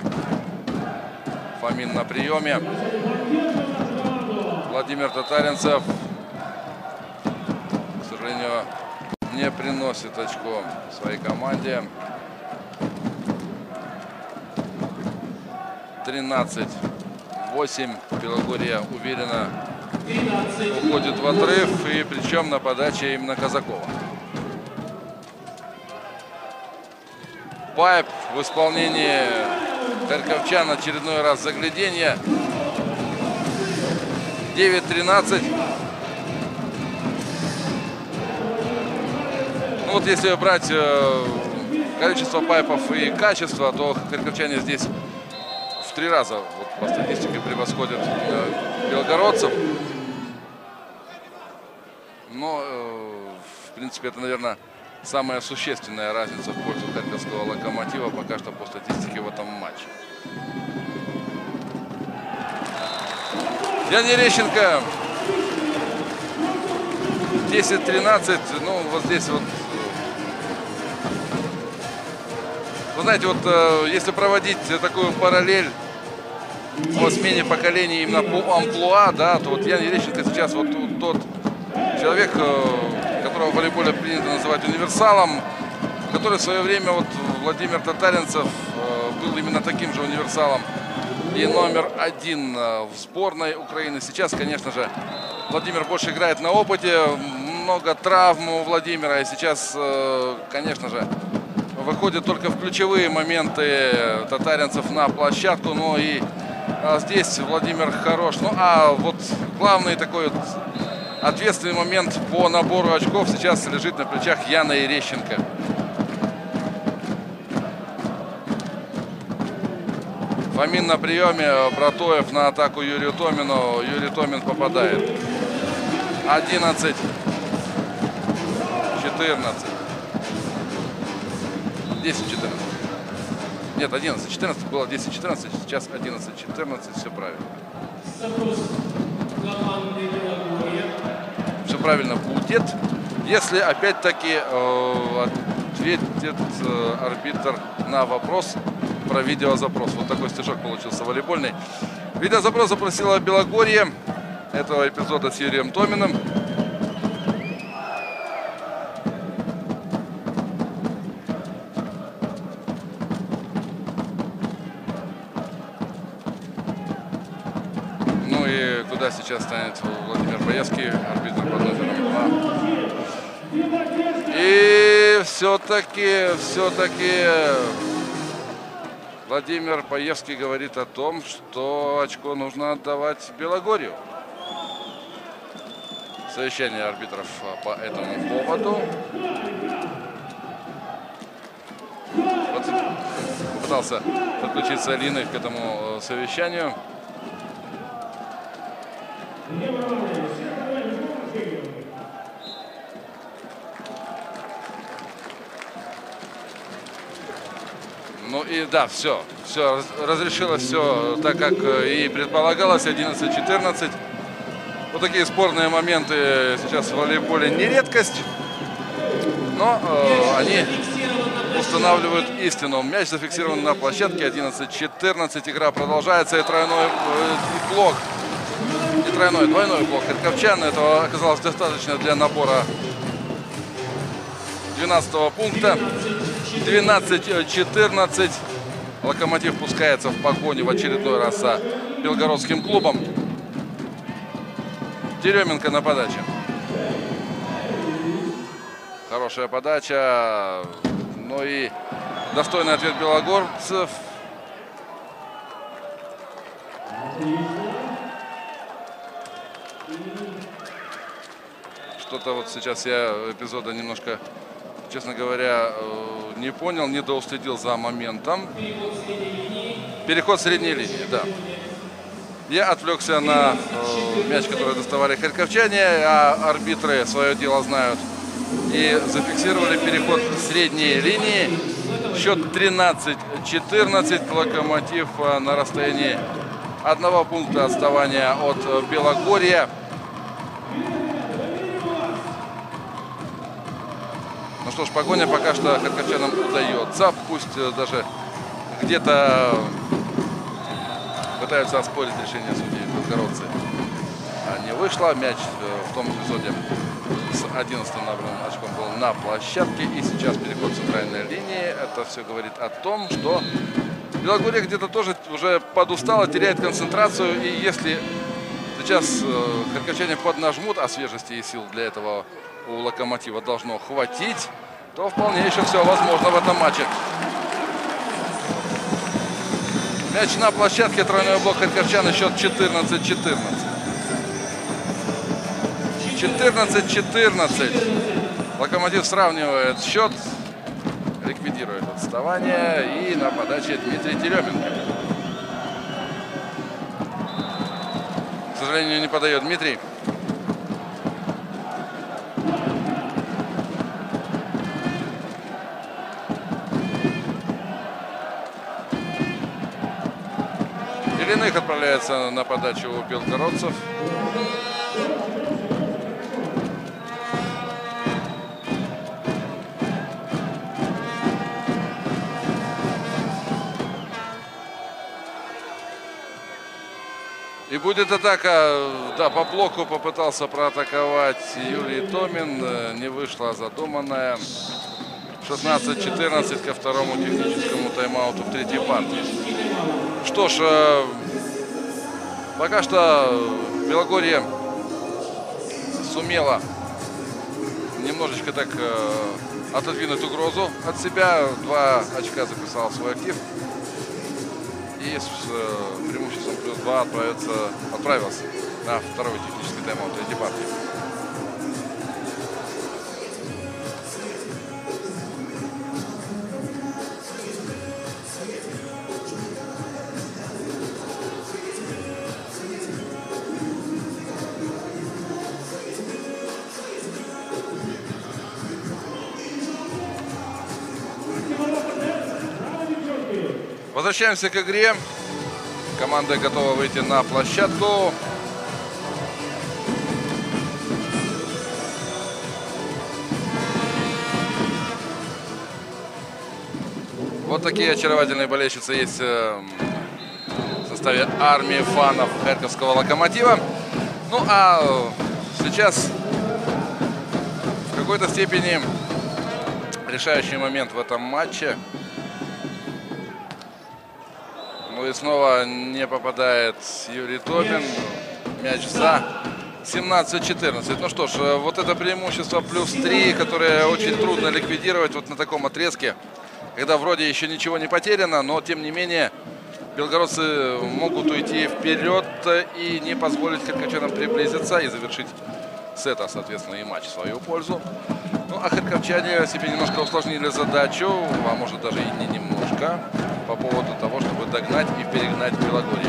Фомин на приеме. Владимир Татаринцев, к сожалению, не приносит очко своей команде. 13-8. Белогорье уверенно уходит в отрыв, и причем на подаче именно Казакова. Пайп в исполнении харьковчан, очередной раз загляденье. 9-13. Ну вот если брать количество пайпов и качество, то харьковчане здесь в 3 раза вот, по статистике превосходят белгородцев. Но, в принципе, это, наверное, самая существенная разница в пользу харьковского Локомотива пока что по статистике в этом матче. Ян Ерещенко. 10-13. Ну, вот здесь вот. Вы знаете, вот если проводить такую параллель по смене поколений именно по амплуа, да, то вот Ян Ерещенко сейчас вот тот человек, которого в волейболе принято называть универсалом, который в свое время вот Владимир Татаринцев был именно таким же универсалом и номер 1 в сборной Украины. Сейчас, конечно же, Владимир больше играет на опыте, много травм у Владимира, и сейчас, конечно же, выходит только в ключевые моменты Татаринцев на площадку, но и здесь Владимир хорош. Ну а вот главный такой вот ответственный момент по набору очков сейчас лежит на плечах Яна Ерещенко. Фомин на приеме, Братоев на атаку Юрию Томину. Юрий Томин попадает. 11-14. Нет, 11-14, было 10-14, сейчас 11-14, все правильно. Все правильно будет, если опять-таки ответит арбитр на вопрос про видеозапрос. Вот такой стишок получился волейбольный. Видеозапрос запросила Белогорье этого эпизода с Юрием Томиным. Ну и куда сейчас станет Владимир Боевский, арбитр под номером 2. И все-таки Владимир Боевский говорит о том, что очко нужно отдавать Белогорью. Совещание арбитров по этому поводу. Вот попытался подключиться Алины к этому совещанию. Ну и да, все разрешилось все так, как и предполагалось, 11-14. Вот такие спорные моменты сейчас в волейболе не редкость, но они устанавливают истину. Мяч зафиксирован на площадке, 11-14, игра продолжается, и тройной блок, и двойной блок харьковчан. Этого оказалось достаточно для набора 12-го пункта. 12-14. Локомотив пускается в погоню в очередной раз за белгородским клубом. Деременко на подаче. Хорошая подача. Ну и достойный ответ белогорцев. Что-то вот сейчас я эпизода немножко, честно говоря, не понял, не доуследил за моментом. Переход средней линии, да. Я отвлекся на мяч, который доставали харьковчане, а арбитры свое дело знают. И зафиксировали переход средней линии. Счет 13-14. Локомотив на расстоянии 1 пункта отставания от Белогорья. Ну что ж, погоня пока что харьковчанам удается. Пусть даже где-то пытаются оспорить решение судей белгородцы. Не вышло. Мяч в том эпизоде с 11-м набранным очком был на площадке. И сейчас переход центральной линии. Это все говорит о том, что Белогорье где-то тоже уже подустало, теряет концентрацию. И если сейчас харьковчане поднажмут, а свежести и сил для этого у Локомотива должно хватить, то вполне еще все возможно в этом матче. Мяч на площадке, тройной блок харьковчан, счет 14-14. 14-14. Локомотив сравнивает счет, ликвидирует отставание, и на подаче Дмитрий Теременко. К сожалению, не подает Дмитрий. Ильиных отправляется на подачу у белгородцев. И будет атака. Да, по блоку попытался проатаковать Юрий Томин. Не вышла задуманная. 16-14 ко второму техническому тайм-ауту в третьей партии. Что ж, пока что Белогорье сумело немножечко так отодвинуть угрозу от себя. 2 очка записал в свой актив. И с преимуществом +2 отправился на второй технический тайм-аут третьей партии. Возвращаемся к игре. Команда готова выйти на площадку. Вот такие очаровательные болельщицы есть в составе армии фанов харьковского Локомотива. Ну а сейчас в какой-то степени решающий момент в этом матче. Ну и снова не попадает Юрий Томин. Мяч за 17-14. Ну что ж, вот это преимущество +3, которое очень трудно ликвидировать вот на таком отрезке, когда вроде еще ничего не потеряно, но тем не менее белгородцы могут уйти вперед и не позволить харьковчанам приблизиться и завершить сета, соответственно, и матч в свою пользу. Ну а харьковчане себе немножко усложнили задачу, а может даже и не немножко, по поводу того, чтобы догнать и перегнать Белогорье.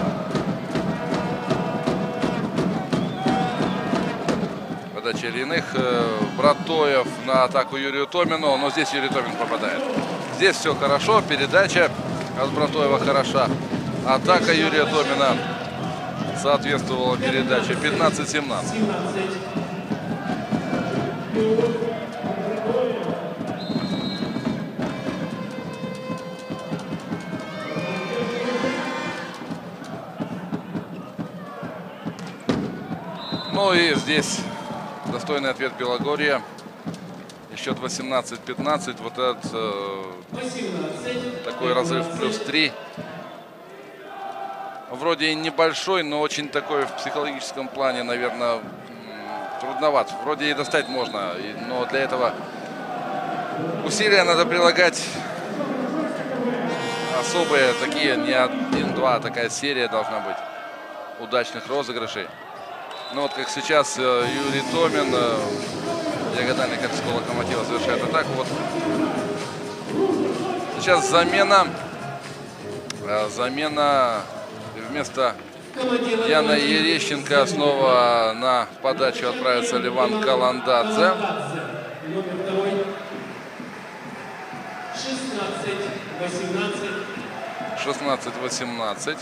Подача Ильиных. Братоев на атаку Юрию Томину, но здесь Юрий Томин попадает. Здесь все хорошо, передача от Братоева хороша. Атака Юрия Томина соответствовала передаче. 15-17. Ну и здесь достойный ответ Белогорья. И счет 18-15. Вот этот такой разрыв +3. Вроде и небольшой, но очень такой в психологическом плане, наверное, трудноват. Вроде и достать можно, но для этого усилия надо прилагать особые, такие, не 1-2, такая серия должна быть удачных розыгрышей. Ну вот как сейчас Юрий Томин, диагональный харьковского Локомотива, завершает атаку. Вот сейчас замена. Вместо Яна Ерещенко снова на подачу отправится Леван Каландадзе. 16-18.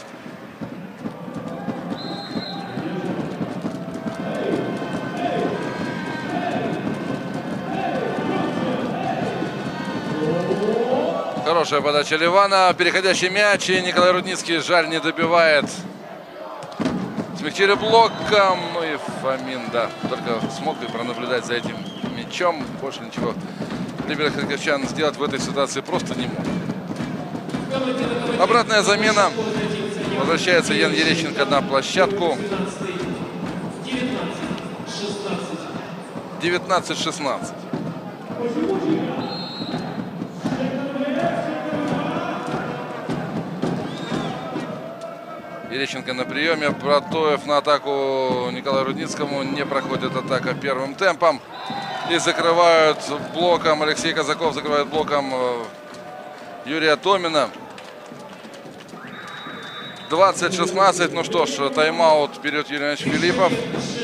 Хорошая подача Ливана. Переходящий мяч. И Николай Рудницкий, жаль, не добивает. Смягчили блоком. Ну и Фомин, да, только смог и пронаблюдать за этим мячом. Больше ничего Либеры харьковчан сделать в этой ситуации просто не мог. Обратная замена. Возвращается Ян Ерещенко на площадку. 19-16. Ерещенко на приеме. Братоев на атаку Николаю Рудницкому. Не проходит атака первым темпом. И закрывают блоком. Алексей Казаков закрывает блоком Юрия Томина. 20-16. Ну что ж, тайм-аут берет Юрий Иванович Филиппов.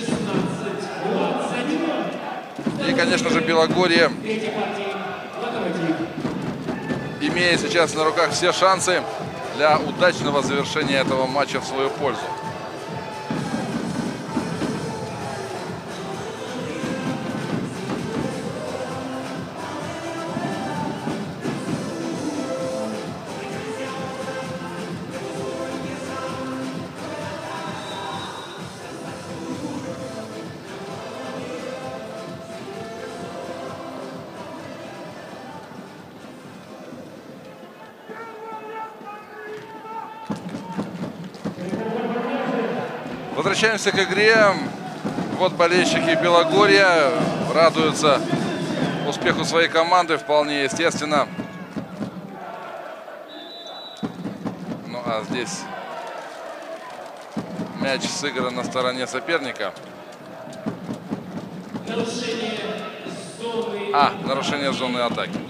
И, конечно же, Белогорье, имея сейчас на руках все шансы для удачного завершения этого матча в свою пользу. Возвращаемся к игре. Вот болельщики Белогорья радуются успеху своей команды, вполне естественно. Ну а здесь мяч сыгран на стороне соперника. Нарушение зоны атаки.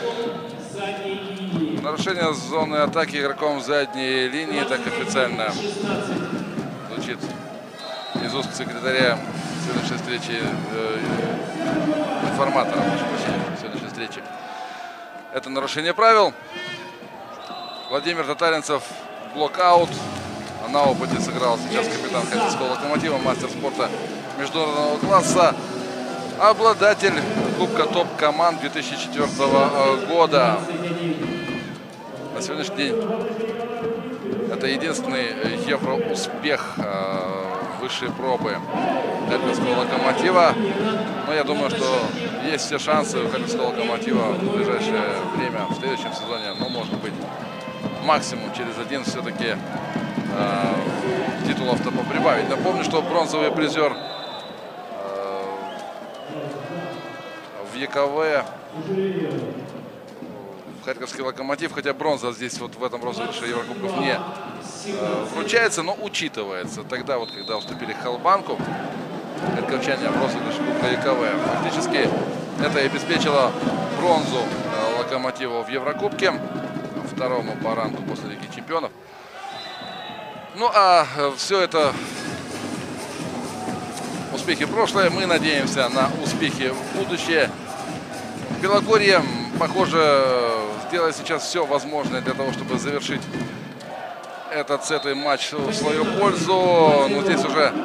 Нарушение зоны атаки игроком задней линии, так официально звучит из уст секретаря сегодняшней встречи, информатора, прошу прощения, сегодняшней встречи. Это нарушение правил. Владимир Татаринцев, блокаут. На опыте сыграл сейчас капитан Харьковского Локомотива, мастер спорта международного класса, обладатель Кубка топ-команд 2004 года. На сегодняшний день это единственный евроуспех высшей пробы Харьковского Локомотива. Но я думаю, что есть все шансы у Харьковского Локомотива в ближайшее время, в следующем сезоне, ну, может быть, максимум через один все-таки титулов-то поприбавить. Напомню, что бронзовый призер в ЕКВ Харьковский Локомотив, хотя бронза здесь вот в этом розыгрыше Еврокубков не вручается, но учитывается. Тогда вот, когда уступили Халбанку, харьковчане в розыгрыше Кубка ЕКВ, фактически это и обеспечило бронзу Локомотиву в Еврокубке, второму по рангу после Лиги Чемпионов. Ну а все это успехи прошлое. Мы надеемся на успехи в будущее. Белогорье, похоже, сделает сейчас все возможное для того, чтобы завершить этот сетовый матч в свою пользу. Но здесь уже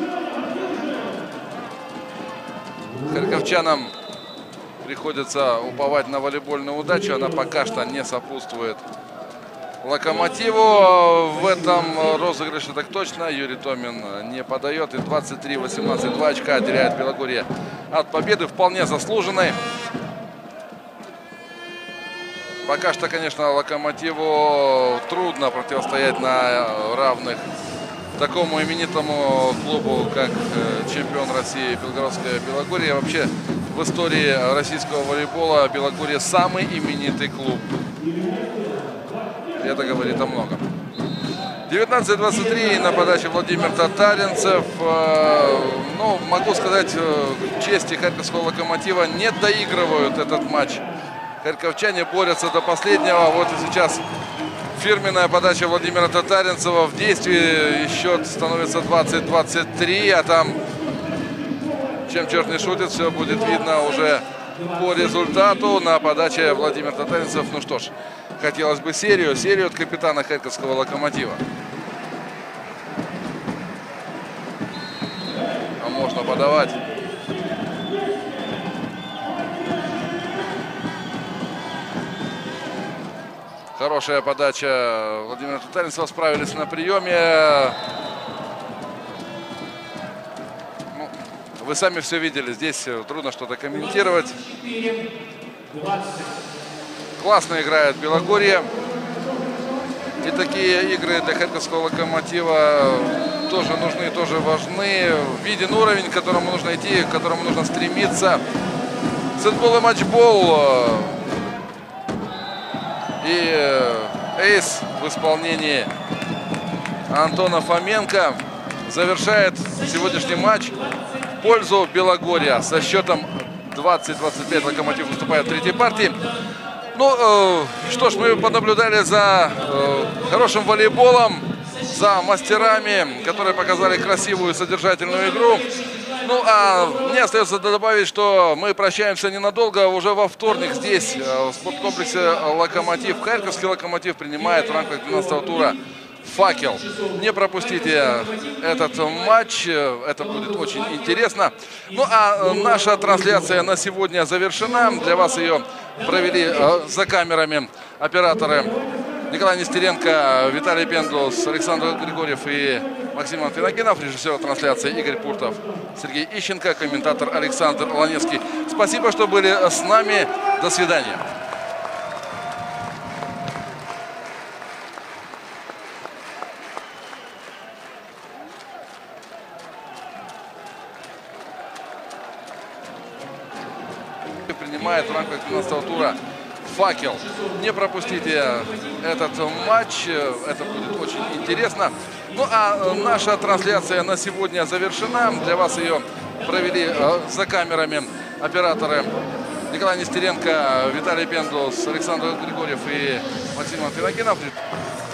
харьковчанам приходится уповать на волейбольную удачу. Она пока что не сопутствует Локомотиву. В этом розыгрыше так точно. Юрий Томин не подает. И 23-18. 2 очка теряет Белогорье от победы. Вполне заслуженной. Пока что, конечно, Локомотиву трудно противостоять на равных такому именитому клубу, как чемпион России Белгородская Белогорье. Вообще в истории российского волейбола Белогорье самый именитый клуб. Это говорит о многом. 19-23 на подаче Владимир Татаринцев. Ну, могу сказать, к чести Харьковского Локомотива не доигрывают этот матч. Харьковчане борются до последнего. Вот и сейчас фирменная подача Владимира Татаринцева в действии. И счет становится 20-23. А там, чем черт не шутит, все будет видно уже по результату. На подаче Владимир Татаринцев. Ну что ж, хотелось бы серию от капитана харьковского «Локомотива». А можно подавать. Хорошая подача Владимира Тутаринцева. Справились на приеме. Ну, вы сами все видели. Здесь трудно что-то комментировать. Классно играет Белогорье. И такие игры для харьковского «Локомотива» тоже нужны, тоже важны. Виден уровень, к которому нужно идти, к которому нужно стремиться. Сетбол и матчбол. И эйс в исполнении Антона Фоменко завершает сегодняшний матч в пользу Белогорья. Со счетом 20-25 «Локомотив» выступает в третьей партии. Ну, что ж, мы понаблюдали за хорошим волейболом, за мастерами, которые показали красивую содержательную игру. Ну, а мне остается добавить, что мы прощаемся ненадолго. Уже во вторник здесь, в спорткомплексе «Локомотив». Харьковский «Локомотив» принимает в рамках 12-го тура «Факел». Не пропустите этот матч, это будет очень интересно. Ну, а наша трансляция на сегодня завершена. Для вас ее провели за камерами операторы Николай Нестеренко, Виталий Пендус, Александр Григорьев и Максим Антоногенов. Режиссер трансляции Игорь Пуртов, Сергей Ищенко, комментатор Александр Ланевский. Спасибо, что были с нами. До свидания. Принимает в рамках 12-го тура «Факел». Не пропустите этот матч, это будет очень интересно. Ну, а наша трансляция на сегодня завершена. Для вас ее провели за камерами операторы Николай Нестеренко, Виталий Пендус, Александр Григорьев и Максим Антоногенов.